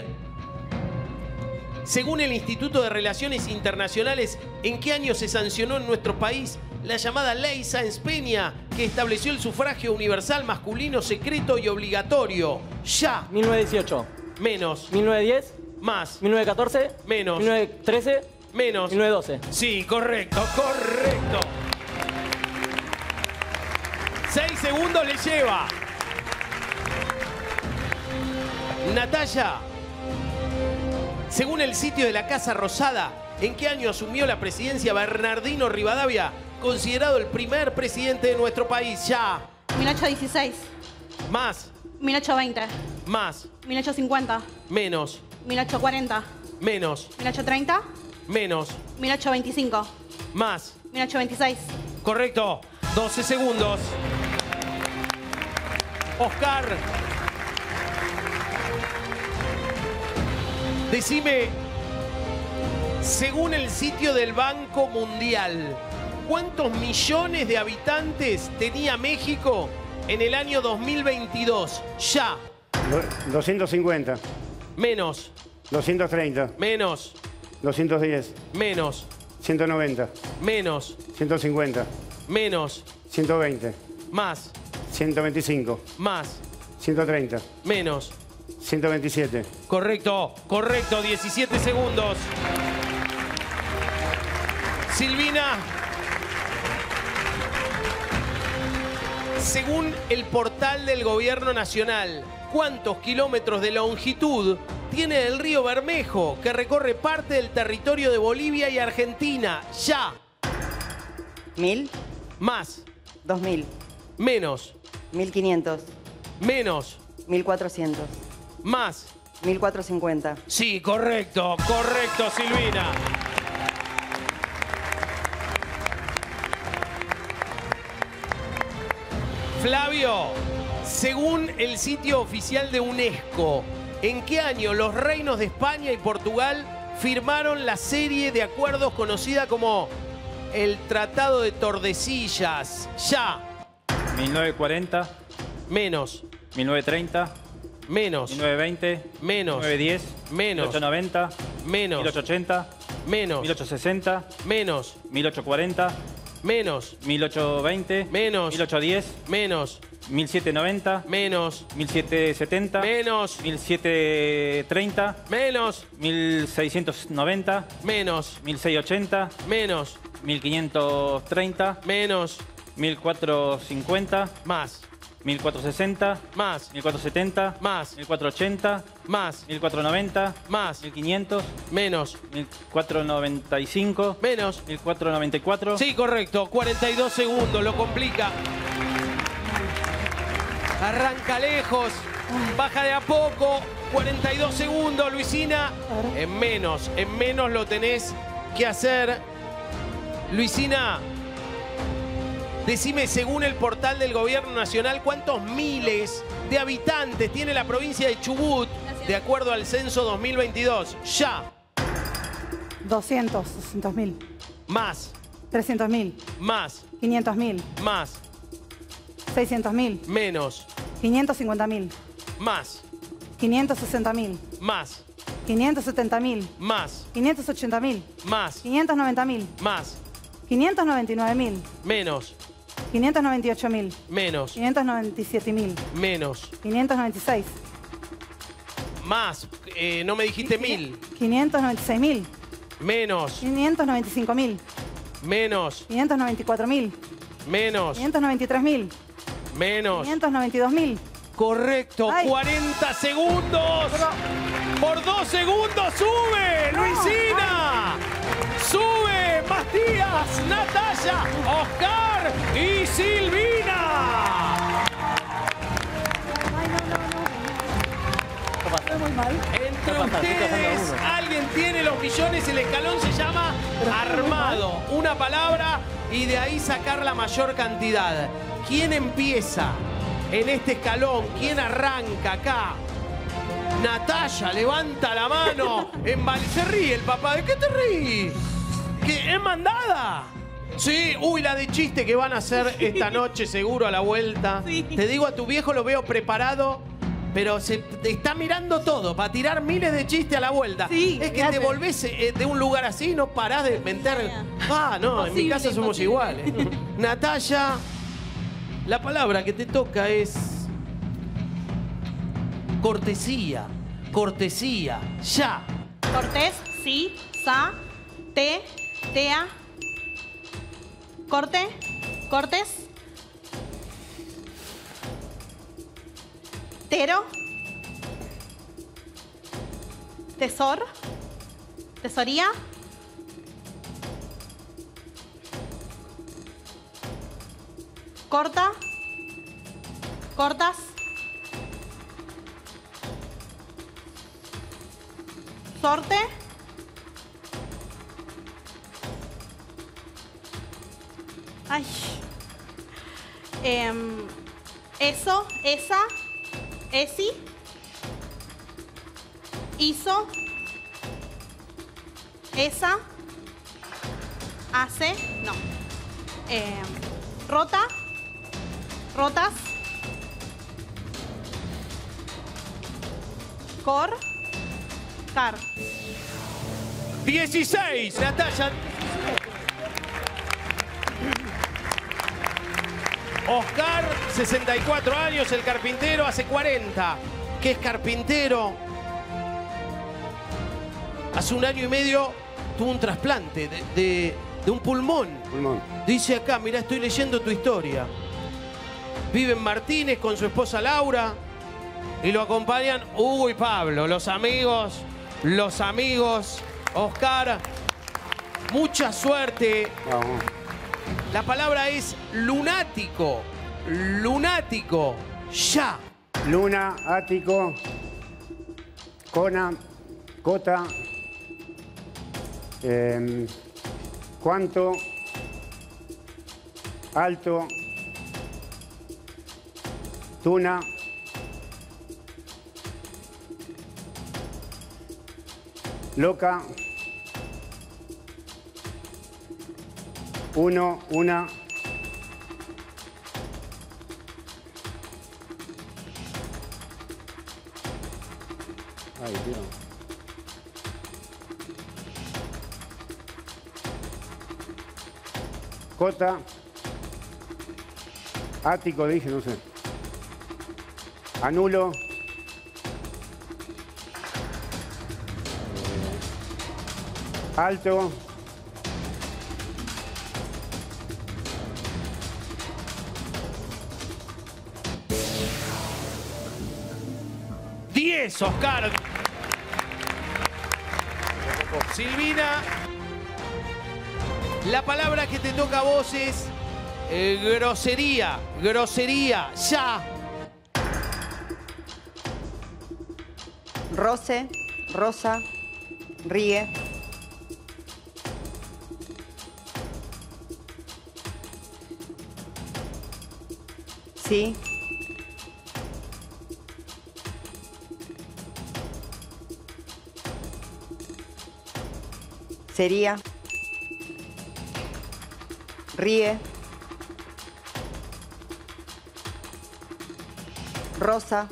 Speaker 1: según el Instituto de Relaciones Internacionales, ¿en qué año se sancionó en nuestro país la llamada Ley Sáenz Peña, que estableció el sufragio universal masculino secreto y obligatorio? Ya.
Speaker 5: 1918.
Speaker 1: Menos.
Speaker 5: 1910.
Speaker 1: Más.
Speaker 5: 1914.
Speaker 1: Menos.
Speaker 5: 1913.
Speaker 1: Menos.
Speaker 5: 1912.
Speaker 1: Sí, correcto, correcto. 6 segundos le lleva. Natalia, según el sitio de la Casa Rosada, ¿en qué año asumió la presidencia Bernardino Rivadavia, considerado el primer presidente de nuestro país? Ya.
Speaker 2: 1816.
Speaker 1: Más.
Speaker 2: 1820.
Speaker 1: Más.
Speaker 2: 1850.
Speaker 1: Menos.
Speaker 2: 1840.
Speaker 1: Menos.
Speaker 2: 1830.
Speaker 1: Menos.
Speaker 2: 1825.
Speaker 1: Más.
Speaker 2: 1826.
Speaker 1: Correcto. 12 segundos. Oscar, decime, según el sitio del Banco Mundial, ¿cuántos millones de habitantes tenía México en el año 2022? Ya.
Speaker 3: 250.
Speaker 1: Menos.
Speaker 3: 230.
Speaker 1: Menos.
Speaker 3: 210.
Speaker 1: Menos.
Speaker 3: 190.
Speaker 1: Menos.
Speaker 3: 150.
Speaker 1: Menos.
Speaker 3: 120.
Speaker 1: Más.
Speaker 3: 125.
Speaker 1: Más.
Speaker 3: 130.
Speaker 1: Menos.
Speaker 3: 127.
Speaker 1: Correcto, correcto, 17 segundos. Silvina, según el portal del Gobierno Nacional, ¿cuántos kilómetros de longitud tiene el río Bermejo, que recorre parte del territorio de Bolivia y Argentina? Ya.
Speaker 4: 1000.
Speaker 1: Más.
Speaker 4: 2000.
Speaker 1: Menos.
Speaker 4: 1500.
Speaker 1: Menos.
Speaker 4: 1400.
Speaker 1: Más.
Speaker 4: 1450.
Speaker 1: Sí, correcto, correcto, Silvina. Flavio, según el sitio oficial de UNESCO, ¿en qué año los reinos de España y Portugal firmaron la serie de acuerdos conocida como el Tratado de Tordesillas? Ya.
Speaker 7: 1940.
Speaker 1: Menos.
Speaker 7: 1930.
Speaker 1: Menos.
Speaker 7: 1920.
Speaker 1: Menos.
Speaker 7: 1910.
Speaker 1: Menos.
Speaker 7: 1890.
Speaker 1: Menos.
Speaker 7: 1880.
Speaker 1: Menos.
Speaker 7: 1860.
Speaker 1: Menos.
Speaker 7: 1840.
Speaker 1: Menos.
Speaker 7: 1820.
Speaker 1: Menos.
Speaker 7: 1810.
Speaker 1: Menos.
Speaker 7: 1790.
Speaker 1: Menos.
Speaker 7: 1770.
Speaker 1: Menos.
Speaker 7: 1730.
Speaker 1: Menos.
Speaker 7: 1690.
Speaker 1: Menos.
Speaker 7: 1680.
Speaker 1: Menos.
Speaker 7: 1530.
Speaker 1: Menos.
Speaker 7: 1450.
Speaker 1: Más.
Speaker 7: 1460.
Speaker 1: Más.
Speaker 7: 1470.
Speaker 1: Más.
Speaker 7: 1480.
Speaker 1: Más.
Speaker 7: 1490.
Speaker 1: Más.
Speaker 7: 1500.
Speaker 1: Menos.
Speaker 7: 1495.
Speaker 1: Menos.
Speaker 7: 1494.
Speaker 1: Sí, correcto. 42 segundos. Lo complica. Arranca lejos. Baja de a poco. 42 segundos, Luisina. En menos lo tenés que hacer. Luisina, decime, según el portal del Gobierno Nacional, ¿cuántos miles de habitantes tiene la provincia de Chubut de acuerdo al censo 2022? Ya.
Speaker 12: 200.000.
Speaker 1: Más.
Speaker 12: 300.000.
Speaker 1: Más.
Speaker 12: 500.000.
Speaker 1: Más.
Speaker 12: 600.000.
Speaker 1: Menos.
Speaker 12: 550.000.
Speaker 1: Más.
Speaker 12: 560.000.
Speaker 1: Más.
Speaker 12: 570.000.
Speaker 1: Más.
Speaker 12: 580.000.
Speaker 1: Más.
Speaker 12: 590.000.
Speaker 1: Más.
Speaker 12: 599.000.
Speaker 1: Menos.
Speaker 12: 598.000.
Speaker 1: Menos.
Speaker 12: 597.000.
Speaker 1: Menos.
Speaker 12: 596.
Speaker 1: Más. No me dijiste 1000.
Speaker 12: 596.000.
Speaker 1: Menos.
Speaker 12: 595.000.
Speaker 1: Menos.
Speaker 12: 594.000.
Speaker 1: Menos.
Speaker 12: 593.000.
Speaker 1: Menos.
Speaker 12: 592.000.
Speaker 1: Correcto.
Speaker 12: Ay.
Speaker 1: 40 segundos. Por 2 segundos sube. Luisina. Sube Matías, Natalia, Oscar y Silvina.
Speaker 12: Ay, no. Muy mal.
Speaker 1: Entre ustedes, alguien tiene los millones. El escalón se llama armado. Una palabra y de ahí sacar la mayor cantidad. ¿Quién empieza en este escalón? ¿Quién arranca acá? Natalia, levanta la mano. Se ríe el papá. ¿De qué te ríes? ¿Qué? ¿Es mandada? Sí, uy, la de chiste que van a hacer esta noche seguro a la vuelta. Sí. Te digo, a tu viejo lo veo preparado, pero te está mirando todo para tirar miles de chistes a la vuelta. Sí, es que te volvés de un lugar así, no parás de meter... Ah, no, en mi casa somos iguales. Natalia, la palabra que te toca es... cortesía. Cortesía. Ya.
Speaker 2: Cortés, sí, sa, te, tea. Corte, cortes. Tero. Tesor. Tesoría. Corta. Cortas. Sorte. Ay. Eso, esa, esi. Hizo. Esa. Hace. No. Rota. Rotas. Cor. Car.
Speaker 1: 16, Natalia. Oscar, 64 años, el carpintero, hace 40. ¿Qué es carpintero? Hace 1 año y medio tuvo un trasplante de un pulmón. Dice acá, mirá, estoy leyendo tu historia. Vive en Martínez con su esposa Laura y lo acompañan Hugo y Pablo, los amigos. Oscar, mucha suerte.
Speaker 3: Vamos.
Speaker 1: La palabra es lunático. Lunático. Ya.
Speaker 3: Luna, ático, cona, cota, cuánto, alto, tuna, loca, uno, una, ay, Dios. Cota, ático dije, no sé. Anulo. Alto.
Speaker 1: ¡10, Oscar! Silvina, la palabra que te toca a vos es grosería. Grosería, ya.
Speaker 4: Roce, rosa, ríe. Sí. Sería. Ríe. Rosa.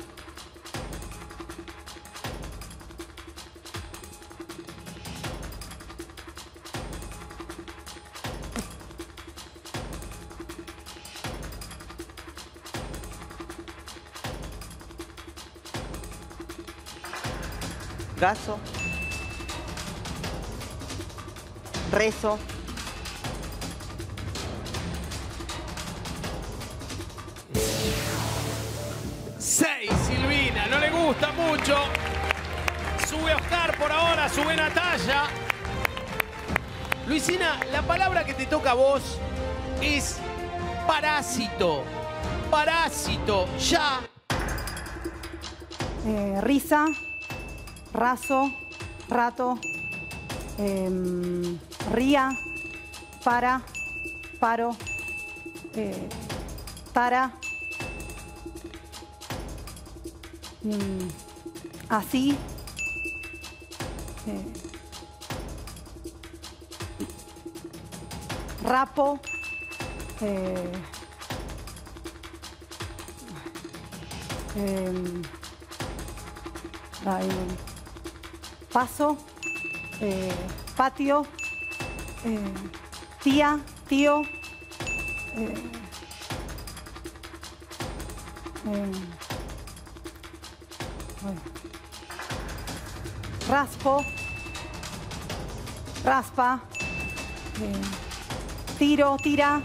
Speaker 4: Gaso. Rezo.
Speaker 1: Seis, Silvina, no le gusta mucho. Sube Oscar por ahora, sube Natalia. Luisina, la palabra que te toca a vos es parásito. Parásito, ya.
Speaker 12: Risa, raso, rato, ría, para, paro, para, así, rapo, paso, patio, tía, tío, raspo, raspa, tiro, tira.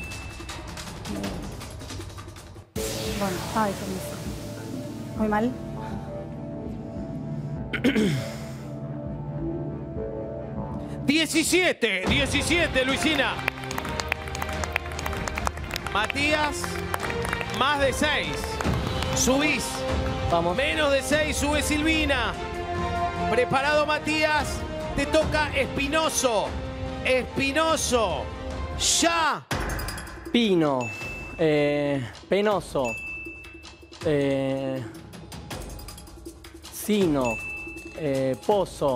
Speaker 12: Bueno, ay, permiso. Muy mal.
Speaker 1: ¡17, Luisina! Matías, más de 6. Subís.
Speaker 5: Vamos.
Speaker 1: Menos de 6, sube Silvina. Preparado, Matías. Te toca Espinoso. Espinoso. Ya.
Speaker 5: Pino. Penoso. Sino. Pozo.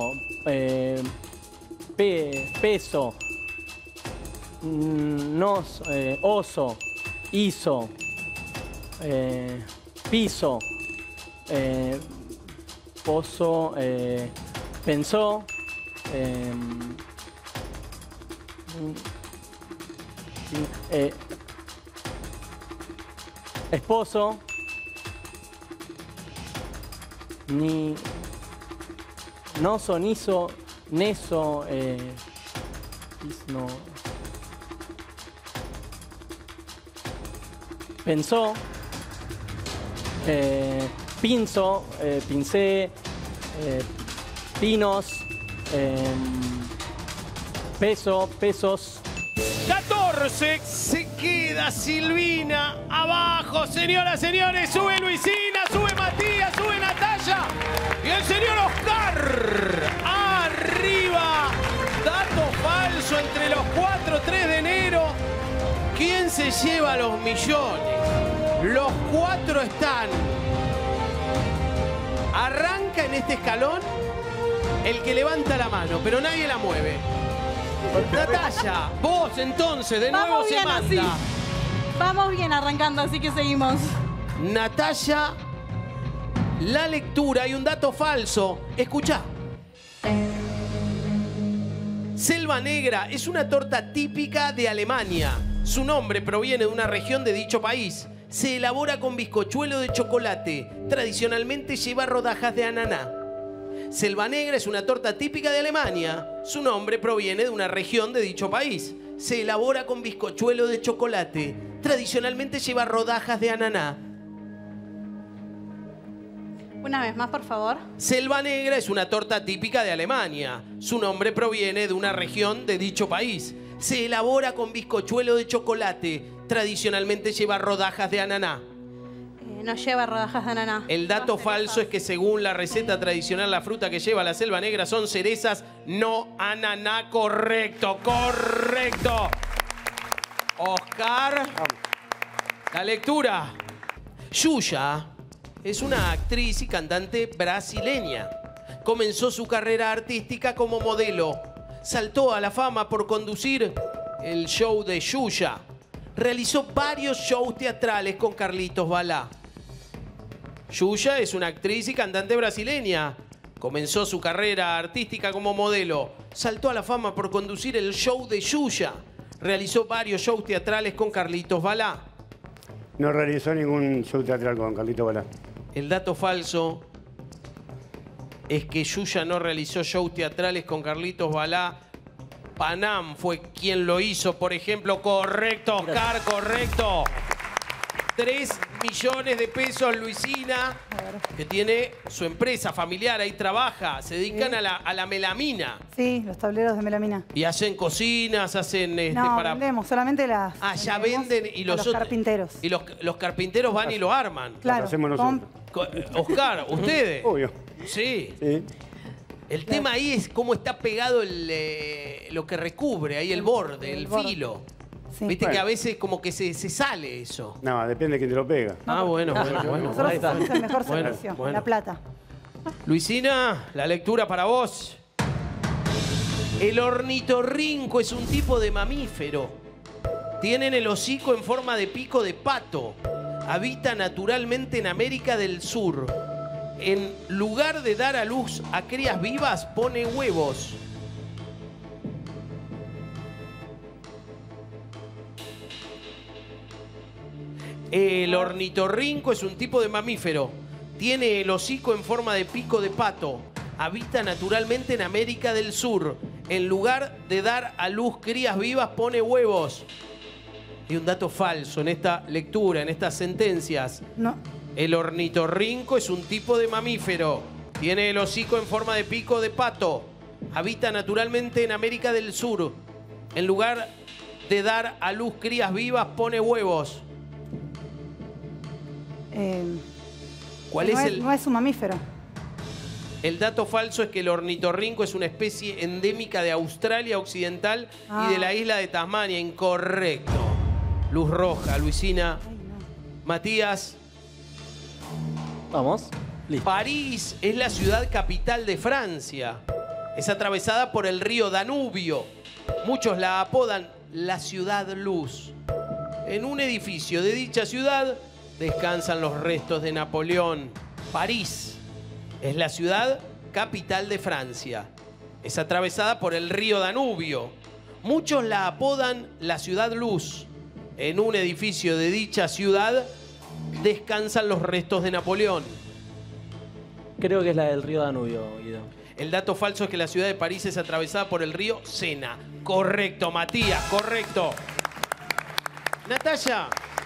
Speaker 5: Peso. Nos. Oso. Hizo. Piso. Pozo. Pensó. Esposo. Ni. Noso, niso, neso, no. Pensó. Pinzo, pincé, pinos, peso, pesos.
Speaker 1: 14. Se queda Silvina abajo, señoras, señores. Sube Luisina, sube Matías, sube Natalia. Y el señor Oscar. Arriba. Dato falso entre los 4, 3 de enero. ¿Quién se lleva los millones? Los 4 están. Arranca en este escalón el que levanta la mano, pero nadie la mueve. Natalia, vos entonces de nuevo
Speaker 2: Vamos
Speaker 1: se
Speaker 2: bien
Speaker 1: manda.
Speaker 2: así. Vamos bien arrancando, así que seguimos.
Speaker 1: Natalia, la lectura y un dato falso. Escuchá. Selva Negra es una torta típica de Alemania. Su nombre proviene de una región de dicho país. Se elabora con bizcochuelo de chocolate. Tradicionalmente lleva rodajas de ananá. Selva Negra es una torta típica de Alemania. Su nombre proviene de una región de dicho país. Se elabora con bizcochuelo de chocolate. Tradicionalmente lleva rodajas de ananá.
Speaker 2: Una vez más, por favor.
Speaker 1: Selva Negra es una torta típica de Alemania. Su nombre proviene de una región de dicho país. Se elabora con bizcochuelo de chocolate. Tradicionalmente lleva rodajas de ananá.
Speaker 2: No lleva rodajas de ananá.
Speaker 1: El dato falso es que según la receta tradicional, la fruta que lleva la Selva Negra son cerezas, no ananá. Correcto, correcto. Oscar, la lectura. Xuxa es una actriz y cantante brasileña. Comenzó su carrera artística como modelo. Saltó a la fama por conducir el show de Xuxa. Realizó varios shows teatrales con Carlitos Balá. Xuxa es una actriz y cantante brasileña. Comenzó su carrera artística como modelo. Saltó a la fama por conducir el show de Xuxa. Realizó varios shows teatrales con Carlitos Balá.
Speaker 3: No realizó ningún show teatral con Carlitos Balá.
Speaker 1: El dato falso es que Xuxa no realizó shows teatrales con Carlitos Balá. Panam fue quien lo hizo, por ejemplo. Correcto, Oscar, correcto. 3 millones de pesos, Luisina, que tiene su empresa familiar, ahí trabaja, se dedican a la melamina.
Speaker 12: Sí, los tableros de melamina.
Speaker 1: Y hacen cocinas, hacen
Speaker 12: No, vendemos, solamente las...
Speaker 1: ya venden y
Speaker 12: los carpinteros.
Speaker 1: Y los carpinteros van y lo arman.
Speaker 12: Claro.
Speaker 3: Lo hacemos nosotros.
Speaker 1: Oscar, ¿ustedes?
Speaker 3: Obvio.
Speaker 1: Sí.
Speaker 3: Sí.
Speaker 1: El tema ahí es cómo está pegado lo que recubre, ahí el borde, el filo.
Speaker 12: Sí.
Speaker 1: Viste
Speaker 3: Bueno.
Speaker 1: que a veces como que se sale eso.
Speaker 3: No, depende de quién te lo pega.
Speaker 1: Bueno.
Speaker 12: Nosotros
Speaker 1: Ahí está.
Speaker 12: somos el mejor
Speaker 1: Bueno,
Speaker 12: servicio,
Speaker 1: bueno.
Speaker 12: La Plata.
Speaker 1: Luisina, la lectura para vos. El ornitorrinco es un tipo de mamífero. Tienen el hocico en forma de pico de pato. Habita naturalmente en América del Sur. En lugar de dar a luz a crías vivas, pone huevos. El ornitorrinco es un tipo de mamífero. Tiene el hocico en forma de pico de pato. Habita naturalmente en América del Sur. En lugar de dar a luz crías vivas, pone huevos. Y un dato falso en esta lectura, en estas sentencias.
Speaker 12: No.
Speaker 1: El ornitorrinco es un tipo de mamífero. Tiene el hocico en forma de pico de pato. Habita naturalmente en América del Sur. En lugar de dar a luz crías vivas, pone huevos. ¿Cuál es el...?
Speaker 12: No es un mamífero.
Speaker 1: El dato falso es que el ornitorrinco es una especie endémica de Australia Occidental y de la isla de Tasmania. Incorrecto. Luz roja, Luisina. Matías.
Speaker 5: Vamos. Listo.
Speaker 1: París es la ciudad capital de Francia. Es atravesada por el río Danubio. Muchos la apodan la Ciudad Luz. En un edificio de dicha ciudad descansan los restos de Napoleón. París es la ciudad capital de Francia. Es atravesada por el río Danubio. Muchos la apodan la Ciudad Luz. En un edificio de dicha ciudad descansan los restos de Napoleón.
Speaker 5: Creo que es la del río Danubio, Guido.
Speaker 1: El dato falso es que la ciudad de París es atravesada por el río Sena. Correcto, Matías, correcto. Natalia,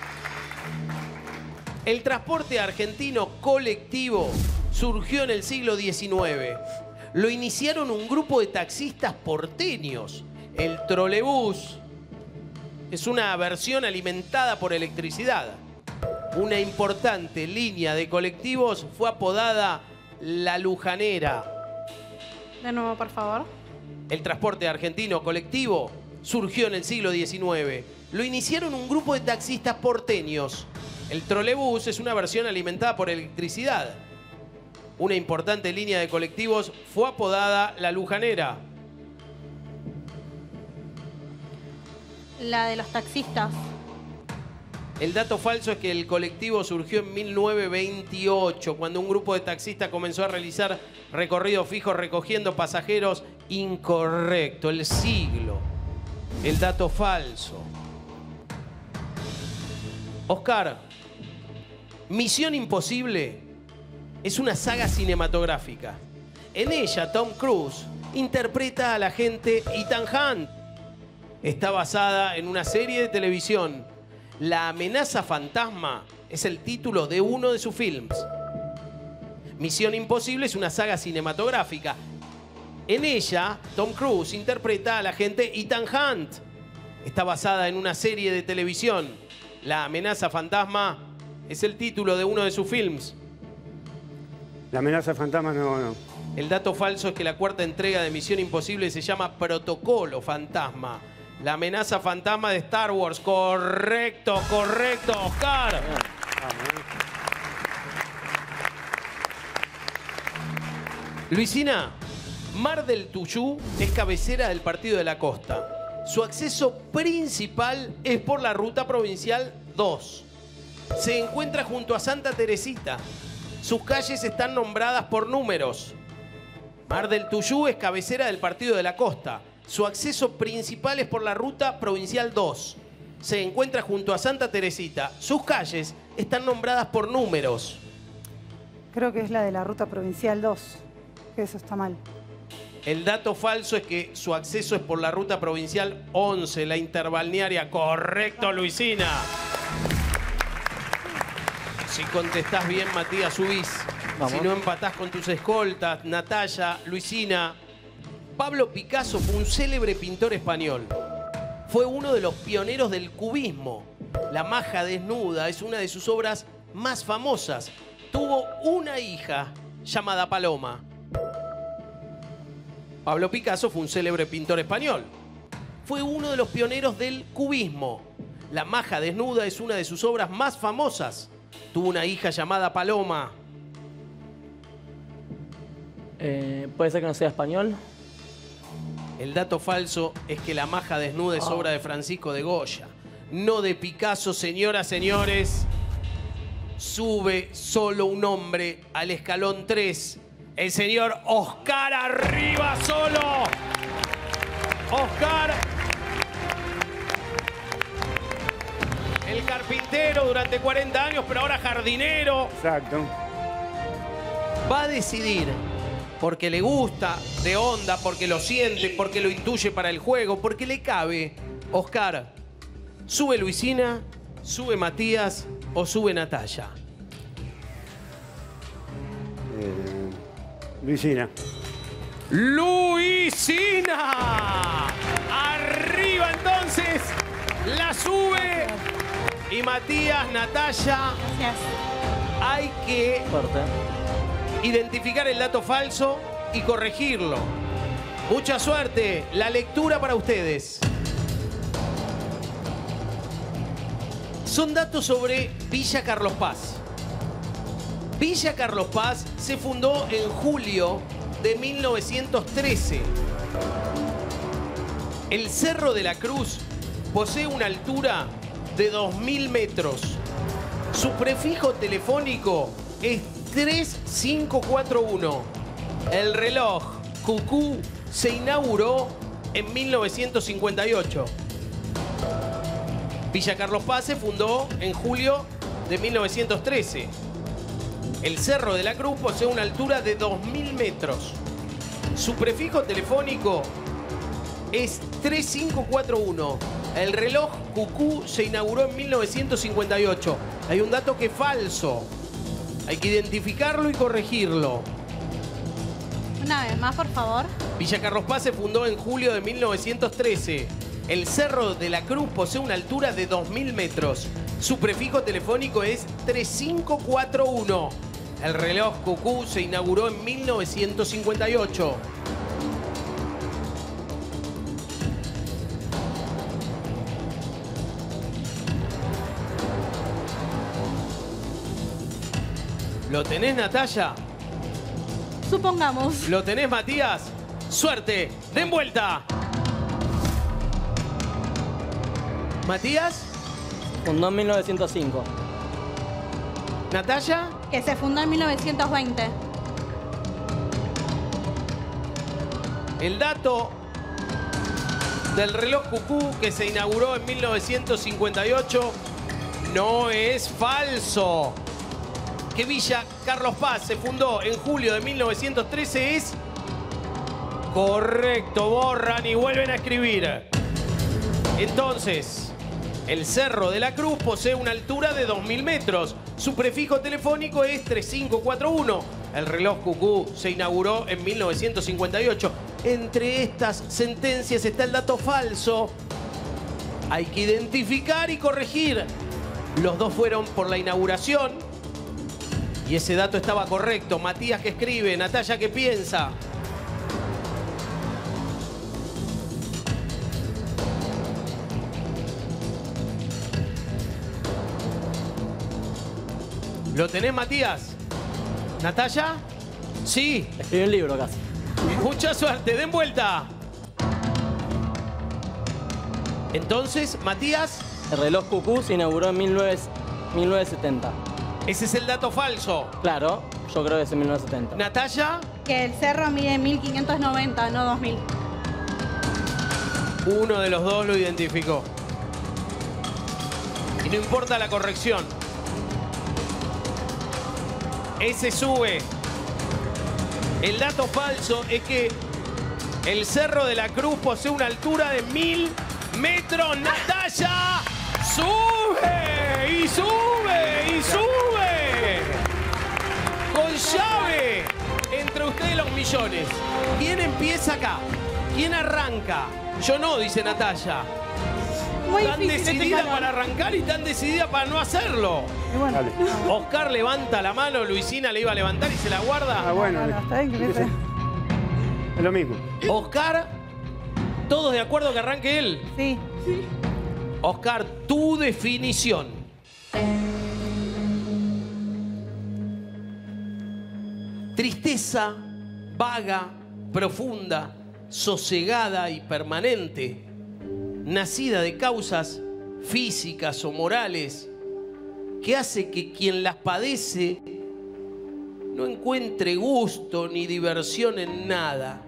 Speaker 1: el transporte argentino colectivo surgió en el siglo XIX. Lo iniciaron un grupo de taxistas porteños. El trolebús es una versión alimentada por electricidad. Una importante línea de colectivos fue apodada La Lujanera.
Speaker 2: De nuevo, por favor.
Speaker 1: El transporte argentino colectivo surgió en el siglo XIX. Lo iniciaron un grupo de taxistas porteños. El trolebús es una versión alimentada por electricidad. Una importante línea de colectivos fue apodada La Lujanera.
Speaker 2: La de los taxistas.
Speaker 1: El dato falso es que el colectivo surgió en 1928, cuando un grupo de taxistas comenzó a realizar recorridos fijos recogiendo pasajeros. Incorrecto, el siglo. El dato falso. Oscar, Misión Imposible es una saga cinematográfica. En ella, Tom Cruise interpreta al agente Ethan Hunt. Está basada en una serie de televisión. La amenaza fantasma es el título de uno de sus films. Misión Imposible es una saga cinematográfica. En ella, Tom Cruise interpreta al agente Ethan Hunt. Está basada en una serie de televisión. La amenaza fantasma es el título de uno de sus films.
Speaker 3: La amenaza fantasma no.
Speaker 1: El dato falso es que la cuarta entrega de Misión Imposible se llama Protocolo Fantasma. La amenaza fantasma de Star Wars. Correcto, correcto, Oscar. Luisina, Mar del Tuyú es cabecera del Partido de la Costa. Su acceso principal es por la ruta provincial 2. Se encuentra junto a Santa Teresita. Sus calles están nombradas por números. Mar del Tuyú es cabecera del Partido de la Costa. Su acceso principal es por la ruta provincial 2. Se encuentra junto a Santa Teresita. Sus calles están nombradas por números.
Speaker 12: Creo que es la de la ruta provincial 2. Que eso está mal.
Speaker 1: El dato falso es que su acceso es por la ruta provincial 11, la interbalnearia. Correcto, Luisina. Si contestás bien, Matías, subís.
Speaker 5: Vamos.
Speaker 1: Si no, empatás con tus escoltas. Natalia, Luisina. Pablo Picasso fue un célebre pintor español. Fue uno de los pioneros del cubismo. La maja desnuda es una de sus obras más famosas. Tuvo una hija llamada Paloma. Pablo Picasso fue un célebre pintor español. Fue uno de los pioneros del cubismo. La maja desnuda es una de sus obras más famosas. Tuvo una hija llamada Paloma.
Speaker 5: ¿Puede ser que no sea español?
Speaker 1: El dato falso es que La maja desnuda es obra de Francisco de Goya, no de Picasso, señoras, señores. Sube solo un hombre al escalón 3. El señor Oscar arriba solo. Oscar. El carpintero durante 40 años, pero ahora jardinero.
Speaker 3: Exacto.
Speaker 1: Va a decidir porque le gusta de onda, porque lo siente, porque lo intuye para el juego, porque le cabe. Oscar, ¿sube Luisina, sube Matías o sube Natalia?
Speaker 3: Luisina.
Speaker 1: ¡Luisina! Arriba entonces, la sube. Y Matías, Natalia, hay que identificar el dato falso y corregirlo. Mucha suerte. La lectura para ustedes. Son datos sobre Villa Carlos Paz. Villa Carlos Paz se fundó en julio de 1913. El Cerro de la Cruz posee una altura de 2.000 metros. Su prefijo telefónico es 3541. El reloj Cucú se inauguró en 1958. Villa Carlos Paz se fundó en julio de 1913. El Cerro de la Cruz posee una altura de 2.000 metros. Su prefijo telefónico es 3541. El reloj Cucú se inauguró en 1958. Hay un dato que es falso. Hay que identificarlo y corregirlo.
Speaker 2: Una vez más, por favor.
Speaker 1: Villa Carlos Paz se fundó en julio de 1913. El Cerro de la Cruz posee una altura de 2.000 metros. Su prefijo telefónico es 3541. El reloj Cucú se inauguró en 1958. ¿Lo tenés, Natalia?
Speaker 2: Supongamos.
Speaker 1: ¿Lo tenés, Matías? ¡Suerte! ¡Den vuelta! ¿Matías?
Speaker 5: Fundó en 1905.
Speaker 1: ¿Natalia?
Speaker 2: Que se fundó en 1920.
Speaker 1: El dato del reloj Cucú que se inauguró en 1958 no es falso. que Villa Carlos Paz se fundó en julio de 1913 es correcto. Borran y vuelven a escribir. Entonces, el Cerro de la Cruz posee una altura de 2000 metros. Su prefijo telefónico es 3541. El reloj cucú se inauguró en 1958. Entre estas sentencias está el dato falso. Hay que identificar y corregir. Los dos fueron por la inauguración. Y ese dato estaba correcto. Matías que escribe, Natalia que piensa. ¿Lo tenés, Matías? ¿Natalia? Sí.
Speaker 5: Escribí un libro casi.
Speaker 1: Mucha suerte, den vuelta. Entonces, Matías.
Speaker 5: El reloj cucú se inauguró en 1970.
Speaker 1: Ese es el dato falso.
Speaker 5: Claro, yo creo que es en 1970.
Speaker 1: ¿Natalia?
Speaker 2: Que el cerro mide 1590, no 2000.
Speaker 1: Uno de los dos lo identificó. Y no importa la corrección. Ese sube. El dato falso es que el Cerro de la Cruz posee una altura de 1000 metros. ¡Natalia! ¡Sube! ¡Y sube! ¡Y sube! Con llave entre ustedes los millones. ¿Quién empieza acá? ¿Quién arranca? Yo no, dice Natalia.
Speaker 2: Muy
Speaker 1: Tan
Speaker 2: difícil
Speaker 1: decidida
Speaker 2: este
Speaker 1: para arrancar y tan decidida para no hacerlo.
Speaker 12: Y bueno,
Speaker 1: Oscar levanta la mano, Luisina le iba a levantar y se la guarda.
Speaker 3: Ah, bueno.
Speaker 12: está bien que empiece.
Speaker 3: Es lo mismo.
Speaker 1: Oscar, ¿todos de acuerdo que arranque él?
Speaker 12: Sí.
Speaker 1: Oscar, tu definición. Tristeza vaga, profunda, sosegada y permanente, nacida de causas físicas o morales, que hace que quien las padece no encuentre gusto ni diversión en nada.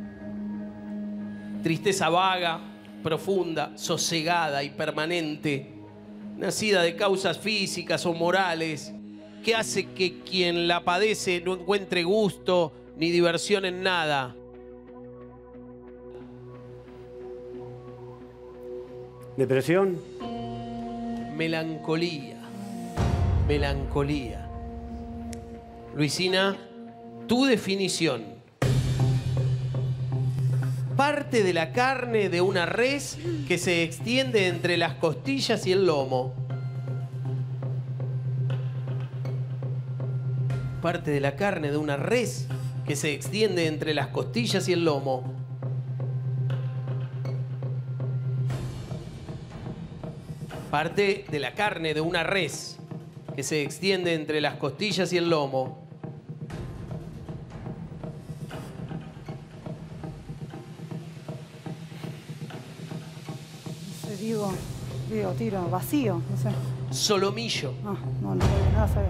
Speaker 1: Tristeza vaga, profunda, sosegada y permanente, nacida de causas físicas o morales, que hace que quien la padece no encuentre gusto ni diversión en nada.
Speaker 3: ¿Depresión?
Speaker 1: Melancolía. Melancolía. Luisina, tu definición. Parte de la carne de una res que se extiende entre las costillas y el lomo. Parte de la carne de una res que se extiende entre las costillas y el lomo. Parte de la carne de una res que se extiende entre las costillas y el lomo.
Speaker 12: No sé, digo, tiro, vacío, no sé.
Speaker 1: Solomillo.
Speaker 12: Ah, no sabía, nada sabía.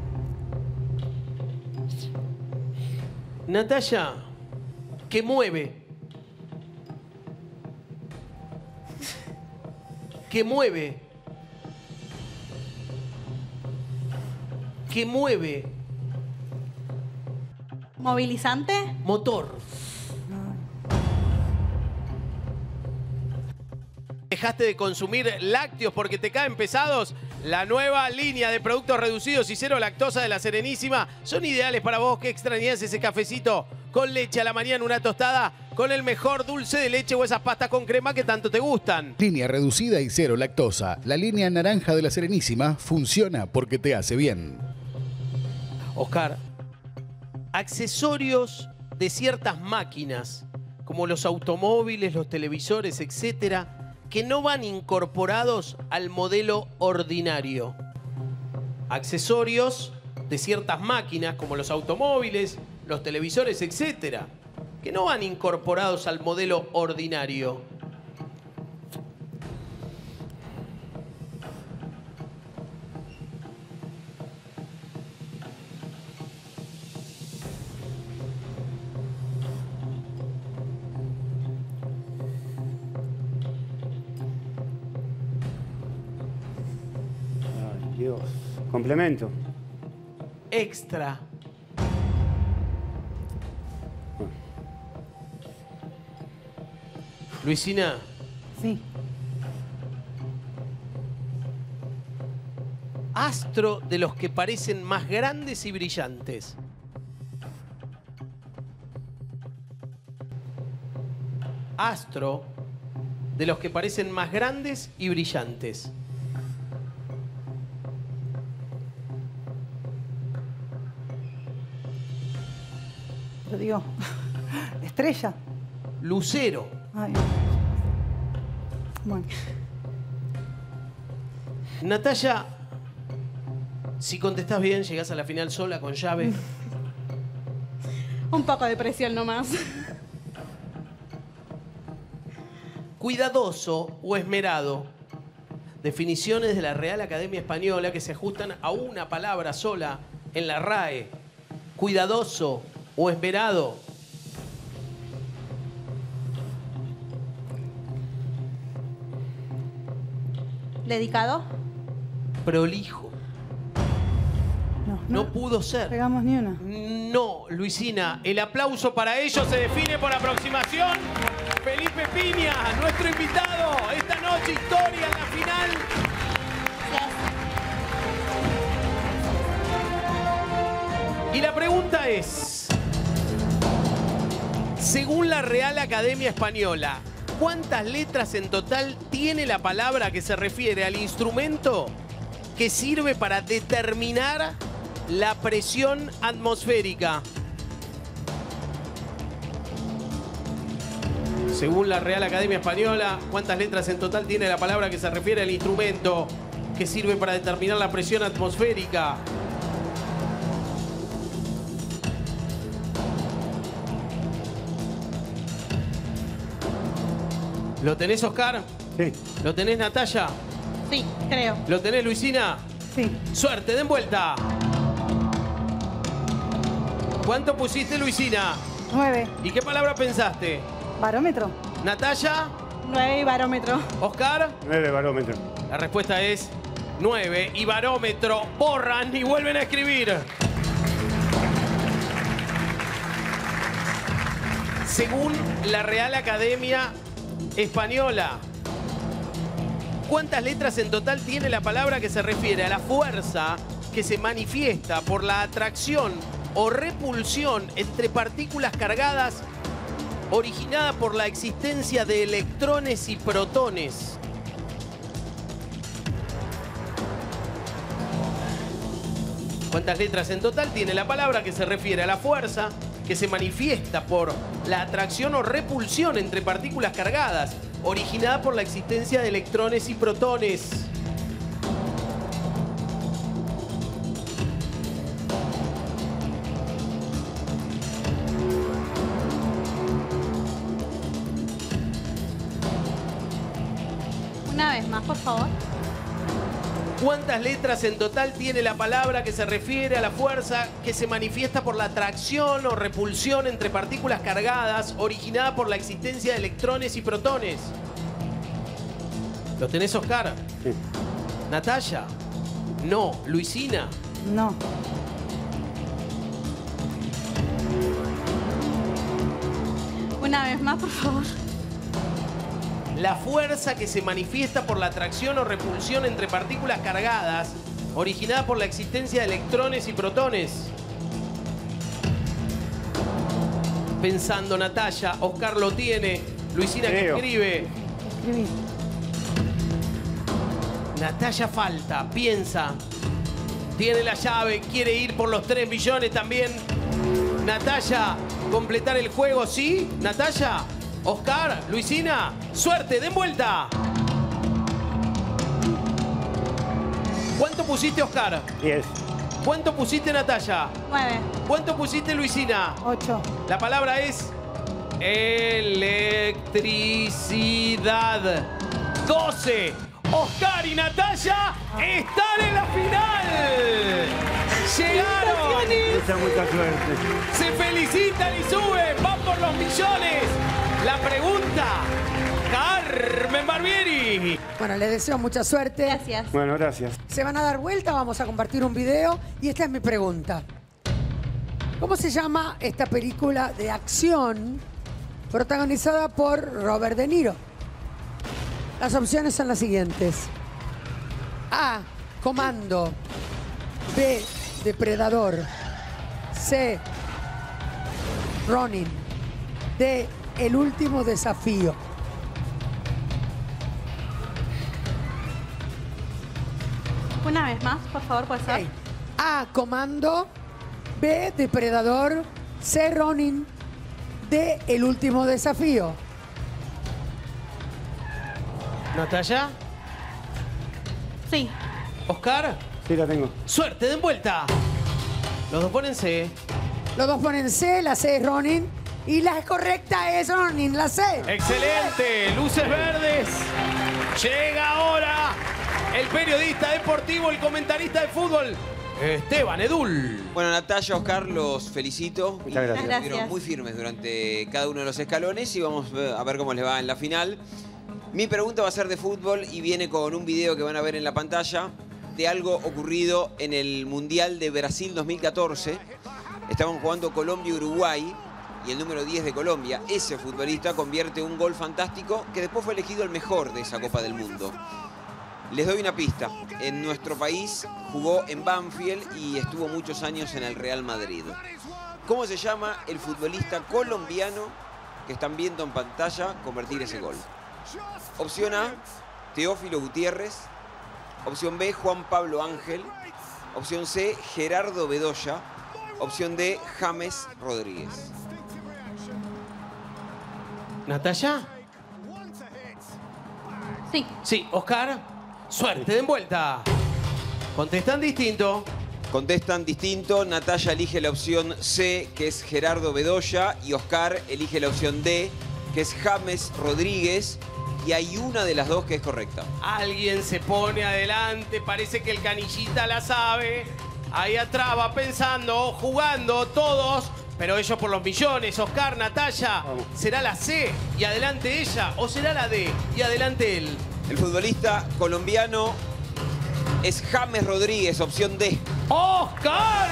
Speaker 1: Natalia, ¿qué mueve? ¿Qué mueve? ¿Qué mueve?
Speaker 2: ¿Movilizante?
Speaker 1: Motor. ¿Dejaste de consumir lácteos porque te caen pesados? La nueva línea de productos reducidos y cero lactosa de La Serenísima son ideales para vos que extrañás ese cafecito con leche a la mañana, una tostada con el mejor dulce de leche o esas pastas con crema que tanto te gustan.
Speaker 13: Línea reducida y cero lactosa. La línea naranja de La Serenísima funciona porque te hace bien.
Speaker 1: Oscar, accesorios de ciertas máquinas, como los automóviles, los televisores, etcétera, que no van incorporados al modelo ordinario. Accesorios de ciertas máquinas, como los automóviles, los televisores, etcétera, que no van incorporados al modelo ordinario.
Speaker 3: Ay, Dios. Complemento.
Speaker 1: extra. Luisina.
Speaker 12: Sí.
Speaker 1: Astro de los que parecen más grandes y brillantes. Astro de los que parecen más grandes y brillantes.
Speaker 12: Pero digo, estrella.
Speaker 1: Lucero.
Speaker 12: Ay. Bueno.
Speaker 1: Natalia, si contestás bien, llegás a la final sola con llave.
Speaker 2: Un poco de presión nomás.
Speaker 1: Cuidadoso o esmerado. Definiciones de la Real Academia Española que se ajustan a una palabra sola en la RAE. Cuidadoso o esmerado.
Speaker 2: ¿Dedicado?
Speaker 1: Prolijo. No pudo ser.
Speaker 12: Pegamos ni una.
Speaker 1: No, Luisina. El aplauso para ellos se define por aproximación. Felipe Piña, nuestro invitado. Esta noche, historia en la final. Y la pregunta es, según la Real Academia Española, ¿cuántas letras en total tiene la palabra que se refiere al instrumento que sirve para determinar la presión atmosférica? Según la Real Academia Española, ¿cuántas letras en total tiene la palabra que se refiere al instrumento que sirve para determinar la presión atmosférica? ¿Lo tenés, Oscar?
Speaker 3: Sí.
Speaker 1: ¿Lo tenés, Natalia?
Speaker 2: Sí, creo.
Speaker 1: ¿Lo tenés, Luisina?
Speaker 12: Sí.
Speaker 1: Suerte, den vuelta. ¿Cuánto pusiste, Luisina?
Speaker 12: 9.
Speaker 1: ¿Y qué palabra pensaste?
Speaker 12: Barómetro.
Speaker 1: ¿Natalia?
Speaker 2: 9 y barómetro.
Speaker 1: ¿Oscar?
Speaker 3: 9 barómetros.
Speaker 1: La respuesta es 9 y barómetro. Borran y vuelven a escribir. Según la Real Academia Española, ¿cuántas letras en total tiene la palabra que se refiere a la fuerza que se manifiesta por la atracción o repulsión entre partículas cargadas originada por la existencia de electrones y protones? ¿Cuántas letras en total tiene la palabra que se refiere a la fuerza que se manifiesta por la atracción o repulsión entre partículas cargadas originada por la existencia de electrones y protones?
Speaker 2: Una vez más, por favor.
Speaker 1: ¿Cuántas letras en total tiene la palabra que se refiere a la fuerza que se manifiesta por la atracción o repulsión entre partículas cargadas originada por la existencia de electrones y protones? ¿Lo tenés, Oscar?
Speaker 3: Sí.
Speaker 1: ¿Natalia? No. ¿Luisina?
Speaker 12: No.
Speaker 2: Una vez más, por favor.
Speaker 1: La fuerza que se manifiesta por la atracción o repulsión entre partículas cargadas, originada por la existencia de electrones y protones. Pensando, Natalia, Oscar lo tiene, Luisina que escribe.
Speaker 12: Escribí.
Speaker 1: Natalia falta, piensa. Tiene la llave, quiere ir por los 3 millones también. Natalia, completar el juego, ¿sí? Natalia. Oscar, Luisina, suerte, den vuelta. ¿Cuánto pusiste, Oscar?
Speaker 3: 10.
Speaker 1: ¿Cuánto pusiste, Natalia?
Speaker 2: 9.
Speaker 1: ¿Cuánto pusiste, Luisina?
Speaker 12: 8.
Speaker 1: La palabra es electricidad. 12. Oscar y Natalia están en la final. Llegaron.
Speaker 3: Mucha suerte.
Speaker 1: Se felicitan y suben. Van por los millones. La pregunta, Carmen Rubén Barbieri.
Speaker 8: Bueno, les deseo mucha suerte.
Speaker 2: Gracias.
Speaker 3: Bueno, gracias.
Speaker 8: Se van a dar vuelta, vamos a compartir un video y esta es mi pregunta. ¿Cómo se llama esta película de acción protagonizada por Robert De Niro? Las opciones son las siguientes. A, Comando. B, Depredador. C, Ronin. D, El último desafío.
Speaker 2: Una vez más, por favor, puede ser.
Speaker 8: A, Comando. B, Depredador. C, Ronin. D, El último desafío.
Speaker 1: Natalia.
Speaker 2: Sí.
Speaker 1: Oscar.
Speaker 3: Sí, la tengo.
Speaker 1: Suerte, den vuelta. Los dos ponen C.
Speaker 8: Los dos ponen C, la C es Ronin. Y la correcta es Ronin, la C.
Speaker 1: Excelente, luces verdes. Llega ahora el periodista deportivo, el comentarista de fútbol, Esteban Edul.
Speaker 11: Bueno, Natalia, Oscar, los felicito.
Speaker 3: Muchas gracias.
Speaker 11: Estuvieron muy firmes durante cada uno de los escalones y vamos a ver cómo les va en la final. Mi pregunta va a ser de fútbol y viene con un video que van a ver en la pantalla de algo ocurrido en el Mundial de Brasil 2014. Estaban jugando Colombia y Uruguay y el número 10 de Colombia, ese futbolista, convierte un gol fantástico que después fue elegido el mejor de esa Copa del Mundo. Les doy una pista. En nuestro país jugó en Banfield y estuvo muchos años en el Real Madrid. ¿Cómo se llama el futbolista colombiano que están viendo en pantalla convertir ese gol? Opción A, Teófilo Gutiérrez. Opción B, Juan Pablo Ángel. Opción C, Gerardo Bedoya. Opción D, James Rodríguez.
Speaker 1: Natalia.
Speaker 2: Sí.
Speaker 1: Sí, Oscar. Suerte, den vuelta. Contestan distinto.
Speaker 11: Contestan distinto. Natalia elige la opción C, que es Gerardo Bedoya. Y Oscar elige la opción D, que es James Rodríguez. Y hay una de las dos que es correcta.
Speaker 1: Alguien se pone adelante, parece que el canillita la sabe. Ahí atrás va pensando, jugando todos, pero ellos por los millones. Oscar, Natalia, ¿será la C y adelante ella o será la D y adelante él?
Speaker 11: El futbolista colombiano es James Rodríguez, opción D.
Speaker 1: ¡Oscar!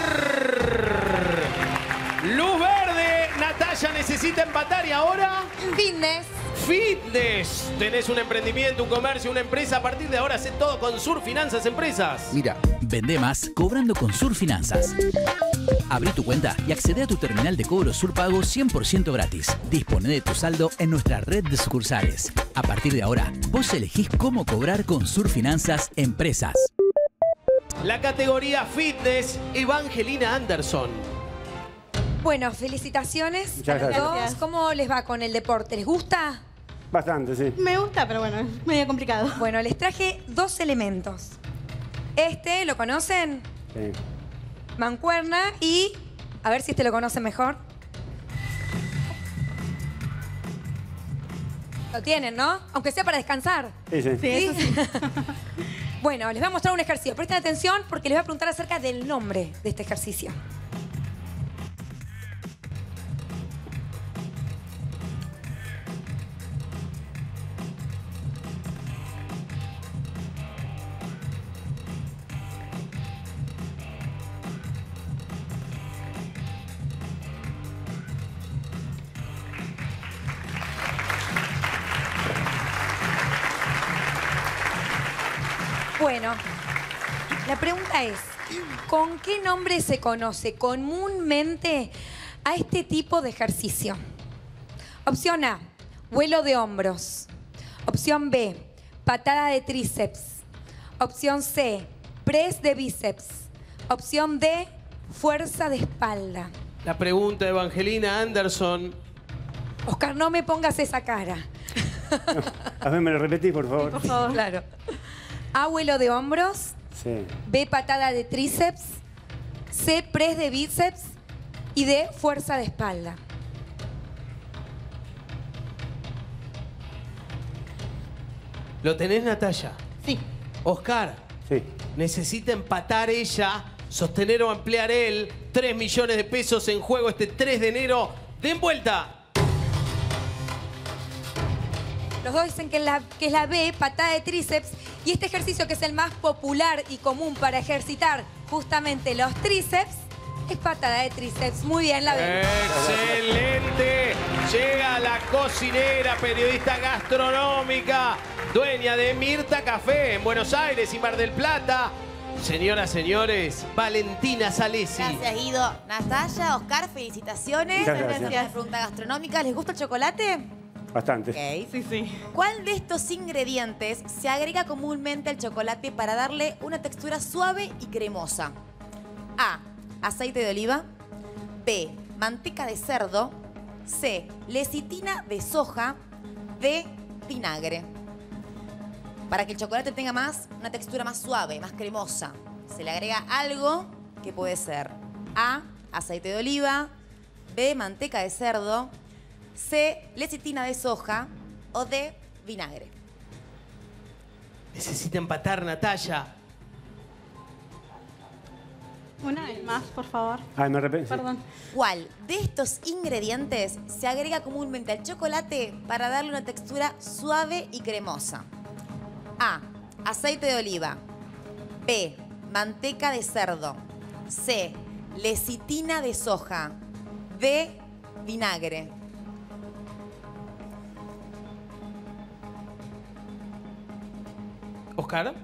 Speaker 1: Luz verde, Natalia necesita empatar y ahora...
Speaker 9: Fitness.
Speaker 1: Fitness. Tenés un emprendimiento, un comercio, una empresa. A partir de ahora, hacé todo con Sur Finanzas Empresas.
Speaker 13: Mira,
Speaker 14: vende más cobrando con Sur Finanzas. Abrí tu cuenta y accede a tu terminal de cobro Sur Pago 100% gratis. Dispone de tu saldo en nuestra red de sucursales. A partir de ahora, vos elegís cómo cobrar con Sur Finanzas Empresas.
Speaker 1: La categoría Fitness, Evangelina Anderson.
Speaker 9: Bueno, felicitaciones
Speaker 3: Muchas
Speaker 9: a los
Speaker 3: gracias.
Speaker 9: dos. ¿Cómo les va con el deporte? ¿Les gusta?
Speaker 3: Bastante, sí.
Speaker 2: Me gusta, pero bueno, es medio complicado.
Speaker 9: Bueno, les traje dos elementos. Este, ¿lo conocen?
Speaker 3: Sí.
Speaker 9: Mancuerna y... A ver si este lo conocen mejor. Lo tienen, ¿no? Aunque sea para descansar.
Speaker 3: Sí, sí.
Speaker 9: ¿Sí? Bueno, les voy a mostrar un ejercicio. Presten atención porque les voy a preguntar acerca del nombre de este ejercicio. Bueno, la pregunta es, ¿con qué nombre se conoce comúnmente a este tipo de ejercicio? Opción A, vuelo de hombros. Opción B, patada de tríceps. Opción C, press de bíceps. Opción D, fuerza de espalda.
Speaker 1: La pregunta, Evangelina Anderson.
Speaker 9: Oscar, no me pongas esa cara.
Speaker 3: A ver, ¿me lo repetís, por favor?
Speaker 9: Por favor. Claro. A, vuelo de hombros.
Speaker 3: Sí.
Speaker 9: B, patada de tríceps. C, press de bíceps. Y D, fuerza de espalda.
Speaker 1: ¿Lo tenés, Natalia?
Speaker 2: Sí.
Speaker 1: Oscar.
Speaker 3: Sí.
Speaker 1: Necesita empatar ella, sostener o ampliar él. 3 millones de pesos en juego este 3 de enero. ¡Den vuelta!
Speaker 9: Los dos dicen que es la B, patada de tríceps. Y este ejercicio, que es el más popular y común para ejercitar justamente los tríceps, es patada de tríceps. Muy bien, la B.
Speaker 1: ¡Excelente! Llega la cocinera, periodista gastronómica, dueña de Mirta Café en Buenos Aires y Mar del Plata. Señoras, señores, Valentina Salesi.
Speaker 15: Gracias, Guido. Natalia, Oscar, felicitaciones.
Speaker 3: Muchas gracias.
Speaker 15: Pregunta gastronómica. ¿Les gusta el chocolate?
Speaker 3: Bastante.
Speaker 15: Ok.
Speaker 2: Sí.
Speaker 15: ¿Cuál de estos ingredientes se agrega comúnmente al chocolate para darle una textura suave y cremosa? A. Aceite de oliva. B. Manteca de cerdo. C. Lecitina de soja. D. Vinagre. Para que el chocolate tenga una textura más suave, más cremosa, se le agrega algo que puede ser A. Aceite de oliva. B. Manteca de cerdo. C. Lecitina de soja. O D. Vinagre.
Speaker 1: Necesita empatar, Natalia.
Speaker 2: Una vez más, por favor.
Speaker 3: Ay, me arrepiento.
Speaker 2: Perdón.
Speaker 15: ¿Cuál de estos ingredientes se agrega comúnmente al chocolate para darle una textura suave y cremosa? A. Aceite de oliva. B. Manteca de cerdo. C. Lecitina de soja. D. Vinagre.
Speaker 1: ¿Oscar?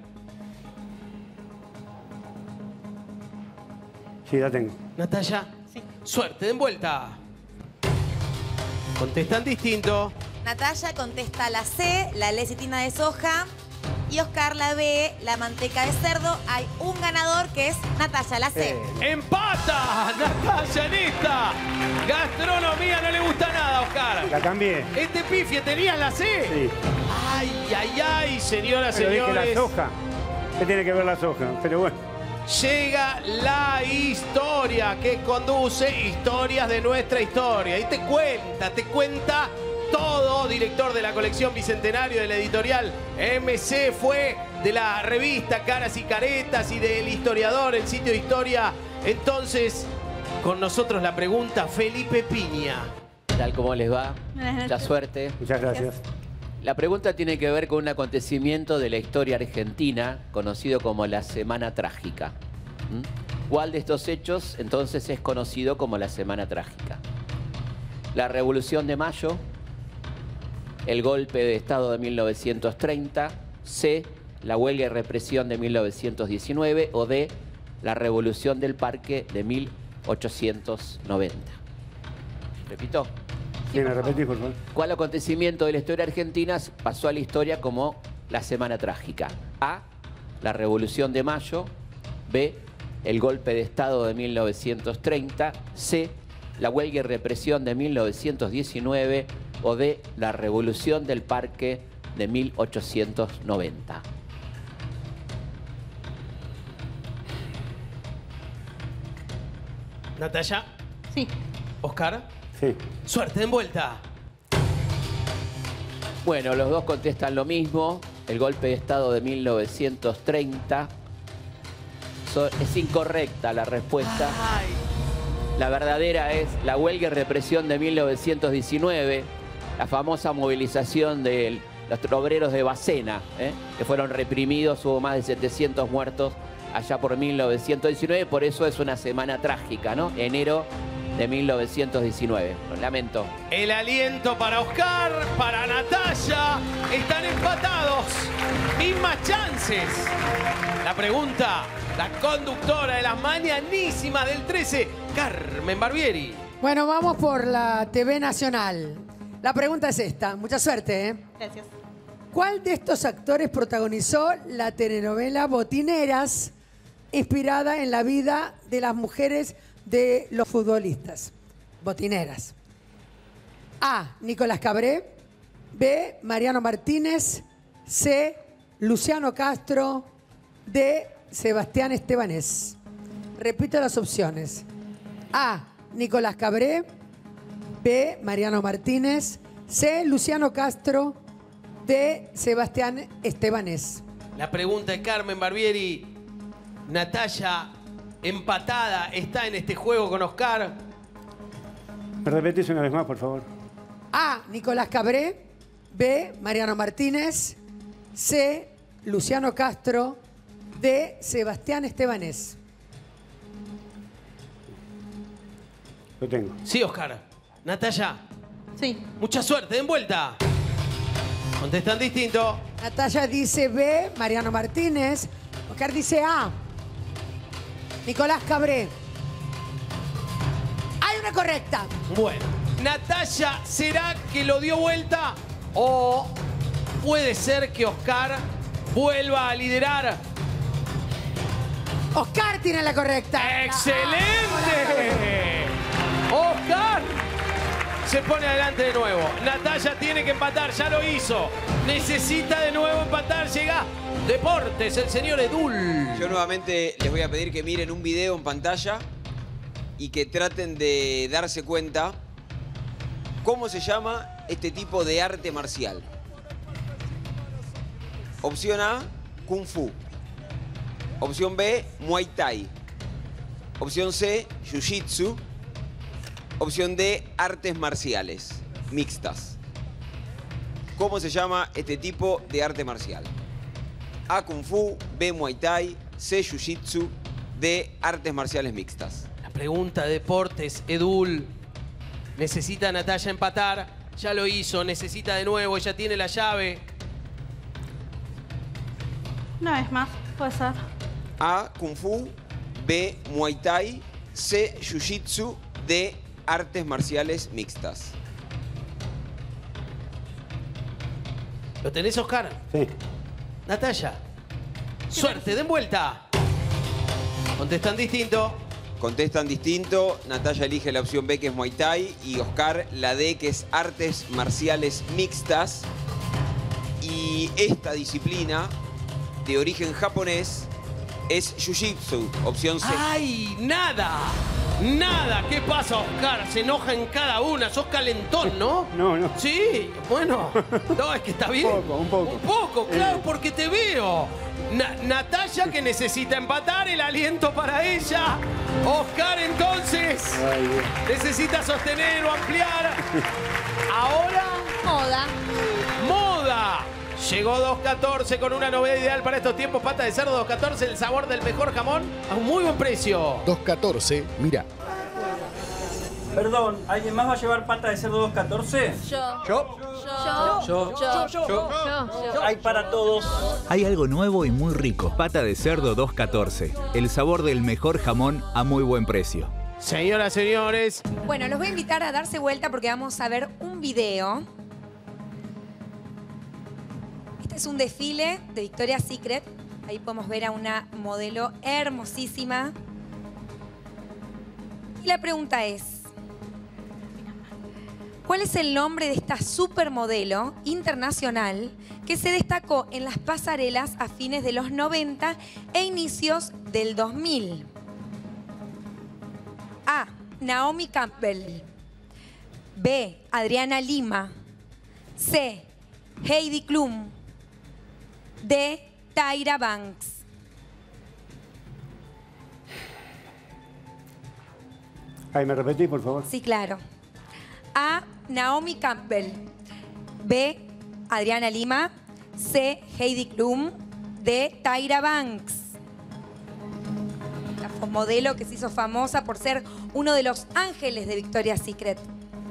Speaker 3: Sí, la tengo.
Speaker 1: Natalia. Sí. Suerte de envuelta. Contestan distinto.
Speaker 15: Natalia contesta la C, la lecitina de soja. Y Oscar la B, la manteca de cerdo. Hay un ganador que es Natalia, la C.
Speaker 1: ¡Empata! Natalia en esta. Gastronomía no le gusta nada, Oscar.
Speaker 3: La cambié.
Speaker 1: Este pifie tenías la C.
Speaker 3: Sí.
Speaker 1: Ay, señoras,
Speaker 3: Pero dije
Speaker 1: señores.
Speaker 3: la soja. ¿Qué tiene que ver la soja? Pero bueno.
Speaker 1: Llega la historia que conduce historias de nuestra historia. Y te cuenta todo. Director de la colección Bicentenario de la editorial MC, fue de la revista Caras y Caretas y del historiador, el sitio de historia. Entonces, con nosotros la pregunta, Felipe Piña.
Speaker 10: Tal como les va, mucha suerte.
Speaker 3: Muchas gracias.
Speaker 10: La pregunta tiene que ver con un acontecimiento de la historia argentina conocido como la Semana Trágica. ¿Cuál de estos hechos entonces es conocido como la Semana Trágica? La Revolución de Mayo, el golpe de Estado de 1930, C, la huelga y represión de 1919 o D, la Revolución del Parque de 1890. ¿Repito?
Speaker 3: Sí, me repetís, por favor.
Speaker 10: ¿Cuál acontecimiento de la historia argentina pasó a la historia como la Semana Trágica? A, la Revolución de Mayo. B, el golpe de Estado de 1930. C, la huelga y represión de 1919. O D, la Revolución del Parque de 1890.
Speaker 1: Natalia.
Speaker 2: Sí.
Speaker 1: Oscar.
Speaker 3: Sí.
Speaker 1: Suerte de envuelta.
Speaker 10: Bueno, los dos contestan lo mismo. El golpe de Estado de 1930. Es incorrecta la respuesta. La verdadera es la huelga y represión de 1919. La famosa movilización de los obreros de Bacena, que fueron reprimidos. Hubo más de 700 muertos allá por 1919. Por eso es una semana trágica, ¿no? Enero de 1919. Lo lamento.
Speaker 1: El aliento para Oscar, para Natalia. Están empatados. Mismas chances. La pregunta, la conductora de las mañanísimas del 13, Carmen Barbieri.
Speaker 8: Bueno, vamos por la TV Nacional. La pregunta es esta. Mucha suerte, ¿eh?
Speaker 2: Gracias.
Speaker 8: ¿Cuál de estos actores protagonizó la telenovela Botineras, inspirada en la vida de las mujeres de los futbolistas? Botineras. A, Nicolás Cabré. B, Mariano Martínez. C, Luciano Castro. D, Sebastián Estebanés. Repito las opciones. A, Nicolás Cabré. B, Mariano Martínez. C, Luciano Castro. D, Sebastián Estebanés.
Speaker 1: La pregunta de Carmen Barbieri. Natalia, empatada, está en este juego con Oscar.
Speaker 3: ¿Me repetís una vez más, por favor?
Speaker 8: A, Nicolás Cabré. B, Mariano Martínez. C, Luciano Castro. D, Sebastián Estebanés.
Speaker 3: Lo tengo.
Speaker 1: Sí, Oscar. Natalia.
Speaker 2: Sí.
Speaker 1: Mucha suerte, den vuelta. Contestan distinto.
Speaker 8: Natalia dice B, Mariano Martínez. Oscar dice A, Nicolás Cabré. Hay una correcta.
Speaker 1: Bueno, Natalia, ¿será que lo dio vuelta? ¿O puede ser que Oscar vuelva a liderar?
Speaker 8: Oscar tiene la correcta.
Speaker 1: ¡Excelente! Oscar se pone adelante de nuevo. Natalia tiene que empatar, ya lo hizo. Necesita de nuevo empatar. Llega Deportes, el señor Edul.
Speaker 11: Yo nuevamente les voy a pedir que miren un video en pantalla y que traten de darse cuenta cómo se llama este tipo de arte marcial. Opción A, Kung Fu. Opción B, Muay Thai. Opción C, Jiu-Jitsu. Opción D, artes marciales mixtas. ¿Cómo se llama este tipo de arte marcial? A, Kung Fu. B, Muay Thai. C, Jiu-Jitsu. D, artes marciales mixtas.
Speaker 1: La pregunta de Deportes, Edul. Necesita Natalia empatar. Ya lo hizo, necesita de nuevo, ella tiene la llave.
Speaker 2: Una vez más, puede ser.
Speaker 11: A, Kung Fu. B, Muay Thai. C, Jiu-Jitsu. D, artes marciales mixtas.
Speaker 1: ¿Lo tenés, Oscar?
Speaker 3: Sí.
Speaker 1: Natalia. Suerte, den vuelta. Contestan distinto.
Speaker 11: Contestan distinto. Natalia elige la opción B, que es Muay Thai, y Oscar la D, que es artes marciales mixtas. Y esta disciplina, de origen japonés, es Jiu-Jitsu, opción C.
Speaker 1: ¡Ay, nada! ¡Nada! ¿Qué pasa, Oscar? Se enoja en cada una. Sos calentón, ¿no?
Speaker 3: No, no.
Speaker 1: Sí, bueno. No, es que está bien.
Speaker 3: Un poco.
Speaker 1: Un poco, claro, porque te veo. Natalia, que necesita empatar, el aliento para ella. Oscar, entonces,
Speaker 3: Ay, Dios.
Speaker 1: necesita sostener o ampliar. Ahora,
Speaker 9: Moda.
Speaker 1: moda. Llegó 2.14 con una novedad ideal para estos tiempos. Pata de cerdo 2.14, el sabor del mejor jamón a un muy buen precio.
Speaker 13: 2.14, mira.
Speaker 7: Perdón, ¿alguien más va a llevar pata de cerdo 2.14?
Speaker 6: Yo.
Speaker 7: Hay para todos.
Speaker 14: Hay algo nuevo y muy rico. Pata de cerdo 2.14. El sabor del mejor jamón a muy buen precio.
Speaker 1: Señoras, señores.
Speaker 9: Bueno, los voy a invitar a darse vuelta porque vamos a ver un video. Este es un desfile de Victoria's Secret. Ahí podemos ver a una modelo hermosísima. Y la pregunta es, ¿cuál es el nombre de esta supermodelo internacional que se destacó en las pasarelas a fines de los 90 e inicios del 2000? A, Naomi Campbell. B, Adriana Lima. C, Heidi Klum. D, Tyra Banks.
Speaker 3: Ay, ¿me repetí, por favor?
Speaker 9: Sí, claro. A, Naomi Campbell. B, Adriana Lima. C, Heidi Klum. D, Tyra Banks. La modelo que se hizo famosa por ser uno de los ángeles de Victoria's Secret.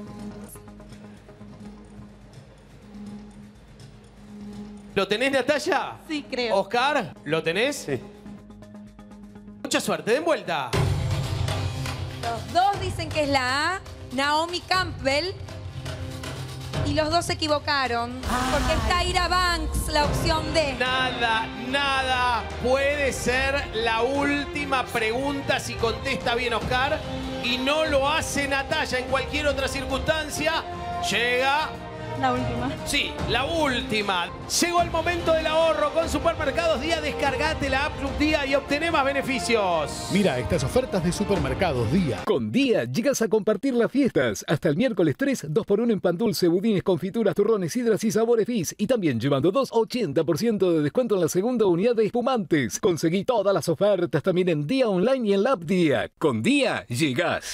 Speaker 1: ¿Lo tenés, Natalia?
Speaker 2: Sí, creo.
Speaker 1: Oscar, ¿lo tenés?
Speaker 3: Sí.
Speaker 1: Mucha suerte, den vuelta.
Speaker 9: Los dos dicen que es la A, Naomi Campbell. Y los dos se equivocaron. Porque es Tyra Banks, la opción D.
Speaker 1: Nada puede ser la última pregunta si contesta bien Oscar. Y no lo hace Natalia en cualquier otra circunstancia. Llega...
Speaker 2: La última.
Speaker 1: Sí, la última. Llegó el momento del ahorro con Supermercados Día. Descargate la app Club Día y obtené más beneficios.
Speaker 13: Mira estas ofertas de Supermercados Día.
Speaker 16: Con Día llegas a compartir las fiestas. Hasta el miércoles 3, 2x1 en pan dulce, budines, confituras, turrones, sidras y sabores bis. Y también llevando 2, 80% de descuento en la segunda unidad de espumantes. Conseguí todas las ofertas también en Día Online y en la app Día. Con Día llegás.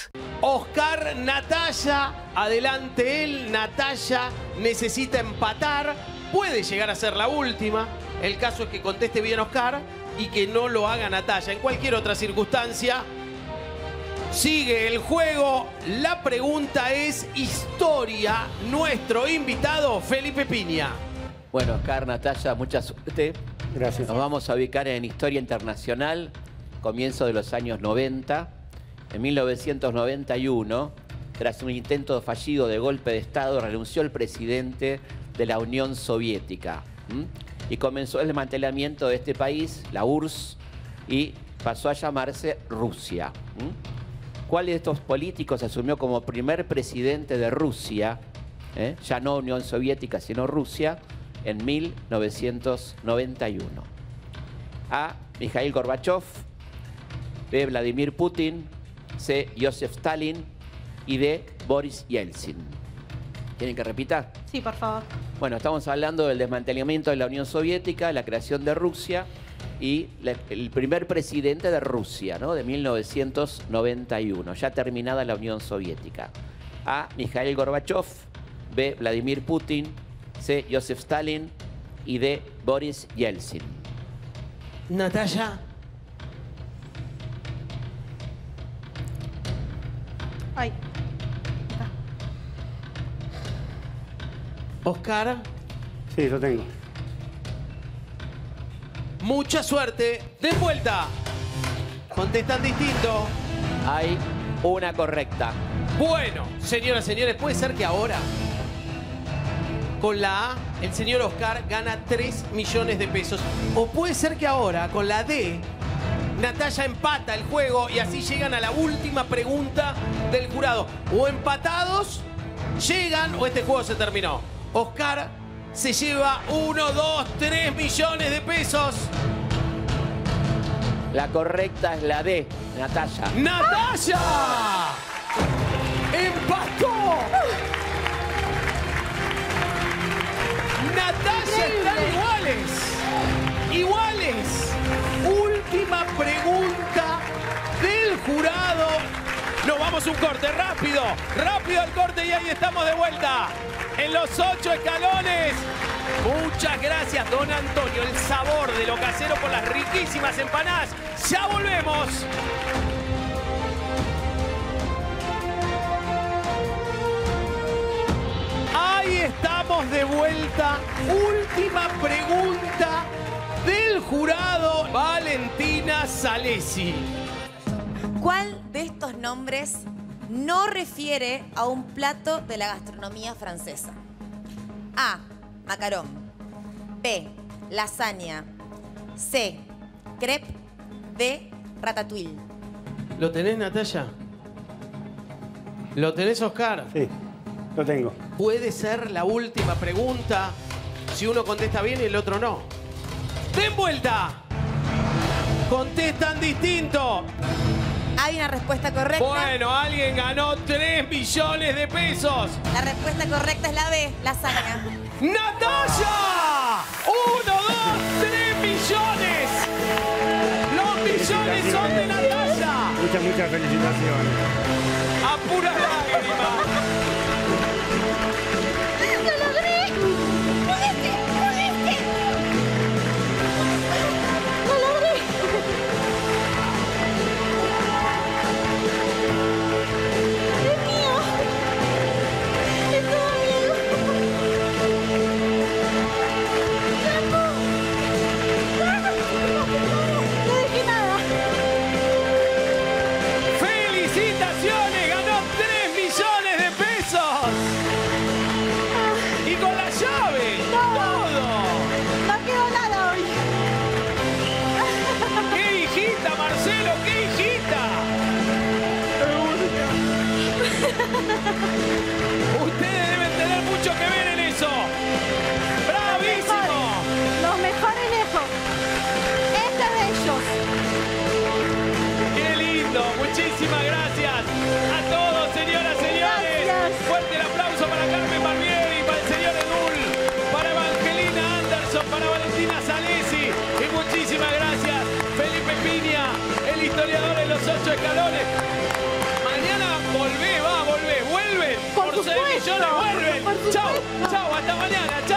Speaker 1: Oscar, Natalia, adelante él. Natalia necesita empatar. Puede llegar a ser la última. El caso es que conteste bien Oscar y que no lo haga Natalia. En cualquier otra circunstancia, sigue el juego. La pregunta es historia. Nuestro invitado, Felipe Piña.
Speaker 10: Bueno, Oscar, Natalia, mucha suerte.
Speaker 3: Gracias.
Speaker 10: Nos vamos a ubicar en historia internacional, comienzo de los años 90. En 1991, tras un intento fallido de golpe de Estado, renunció el presidente de la Unión Soviética. Y comenzó el desmantelamiento de este país, la URSS, y pasó a llamarse Rusia. ¿Cuál de estos políticos asumió como primer presidente de Rusia, ya no Unión Soviética, sino Rusia, en 1991? A. Mikhail Gorbachev. B. Vladimir Putin. C. Joseph Stalin. Y D. Boris Yeltsin. ¿Quieren que repita?
Speaker 2: Sí, por favor.
Speaker 10: Bueno, estamos hablando del desmantelamiento de la Unión Soviética, la creación de Rusia y el primer presidente de Rusia, ¿no? De 1991, ya terminada la Unión Soviética. A. Mikhail Gorbachev. B. Vladimir Putin. C. Joseph Stalin. Y D. Boris Yeltsin.
Speaker 1: Natalia.
Speaker 2: Ay.
Speaker 1: Oscar.
Speaker 3: Sí, lo tengo.
Speaker 1: Mucha suerte. De vuelta. Contestan distinto.
Speaker 10: Hay una correcta.
Speaker 1: Bueno, señoras y señores, puede ser que ahora, con la A, el señor Oscar gana 3 millones de pesos. O puede ser que ahora, con la D, Natalia empata el juego y así llegan a la última pregunta del jurado. O empatados, llegan o este juego se terminó. Oscar se lleva 1, 2, 3 millones de pesos.
Speaker 10: La correcta es la D, Natalia.
Speaker 1: ¡Natalia! ¡Empató! Natalia, están iguales. Última pregunta del jurado. Nos vamos a un corte, rápido al corte y ahí estamos de vuelta en los 8 escalones. Muchas gracias, don Antonio. El sabor de lo casero con las riquísimas empanadas. Ya volvemos. Ahí estamos de vuelta. Última pregunta del jurado, Valentina Salesi.
Speaker 15: ¿Cuál de estos nombres no refiere a un plato de la gastronomía francesa? A. Macarón. B. Lasaña. C. Crepe. D. Ratatouille.
Speaker 1: ¿Lo tenés, Natalia? ¿Lo tenés, Oscar?
Speaker 3: Sí, lo tengo.
Speaker 1: Puede ser la última pregunta si uno contesta bien y el otro no. ¡Den vuelta! Contestan distinto.
Speaker 15: Hay una respuesta correcta.
Speaker 1: Bueno, alguien ganó 3 millones de pesos.
Speaker 15: La respuesta correcta es la B, lasaña.
Speaker 1: ¡Natalia! 1, 2, 3 millones. Los millones son de Natalia.
Speaker 3: Muchas felicitaciones.
Speaker 1: A pura lágrima.
Speaker 15: ¡Lo logré! ¡Pudiste! ¡Lo logré! ¡Es mío! ¡Es todo mío! ¡No dejé nada!
Speaker 1: ¡Felicitaciones! ¡Ganó 3 millones de pesos! millones vuelven. Chau, chau, hasta mañana. Chau.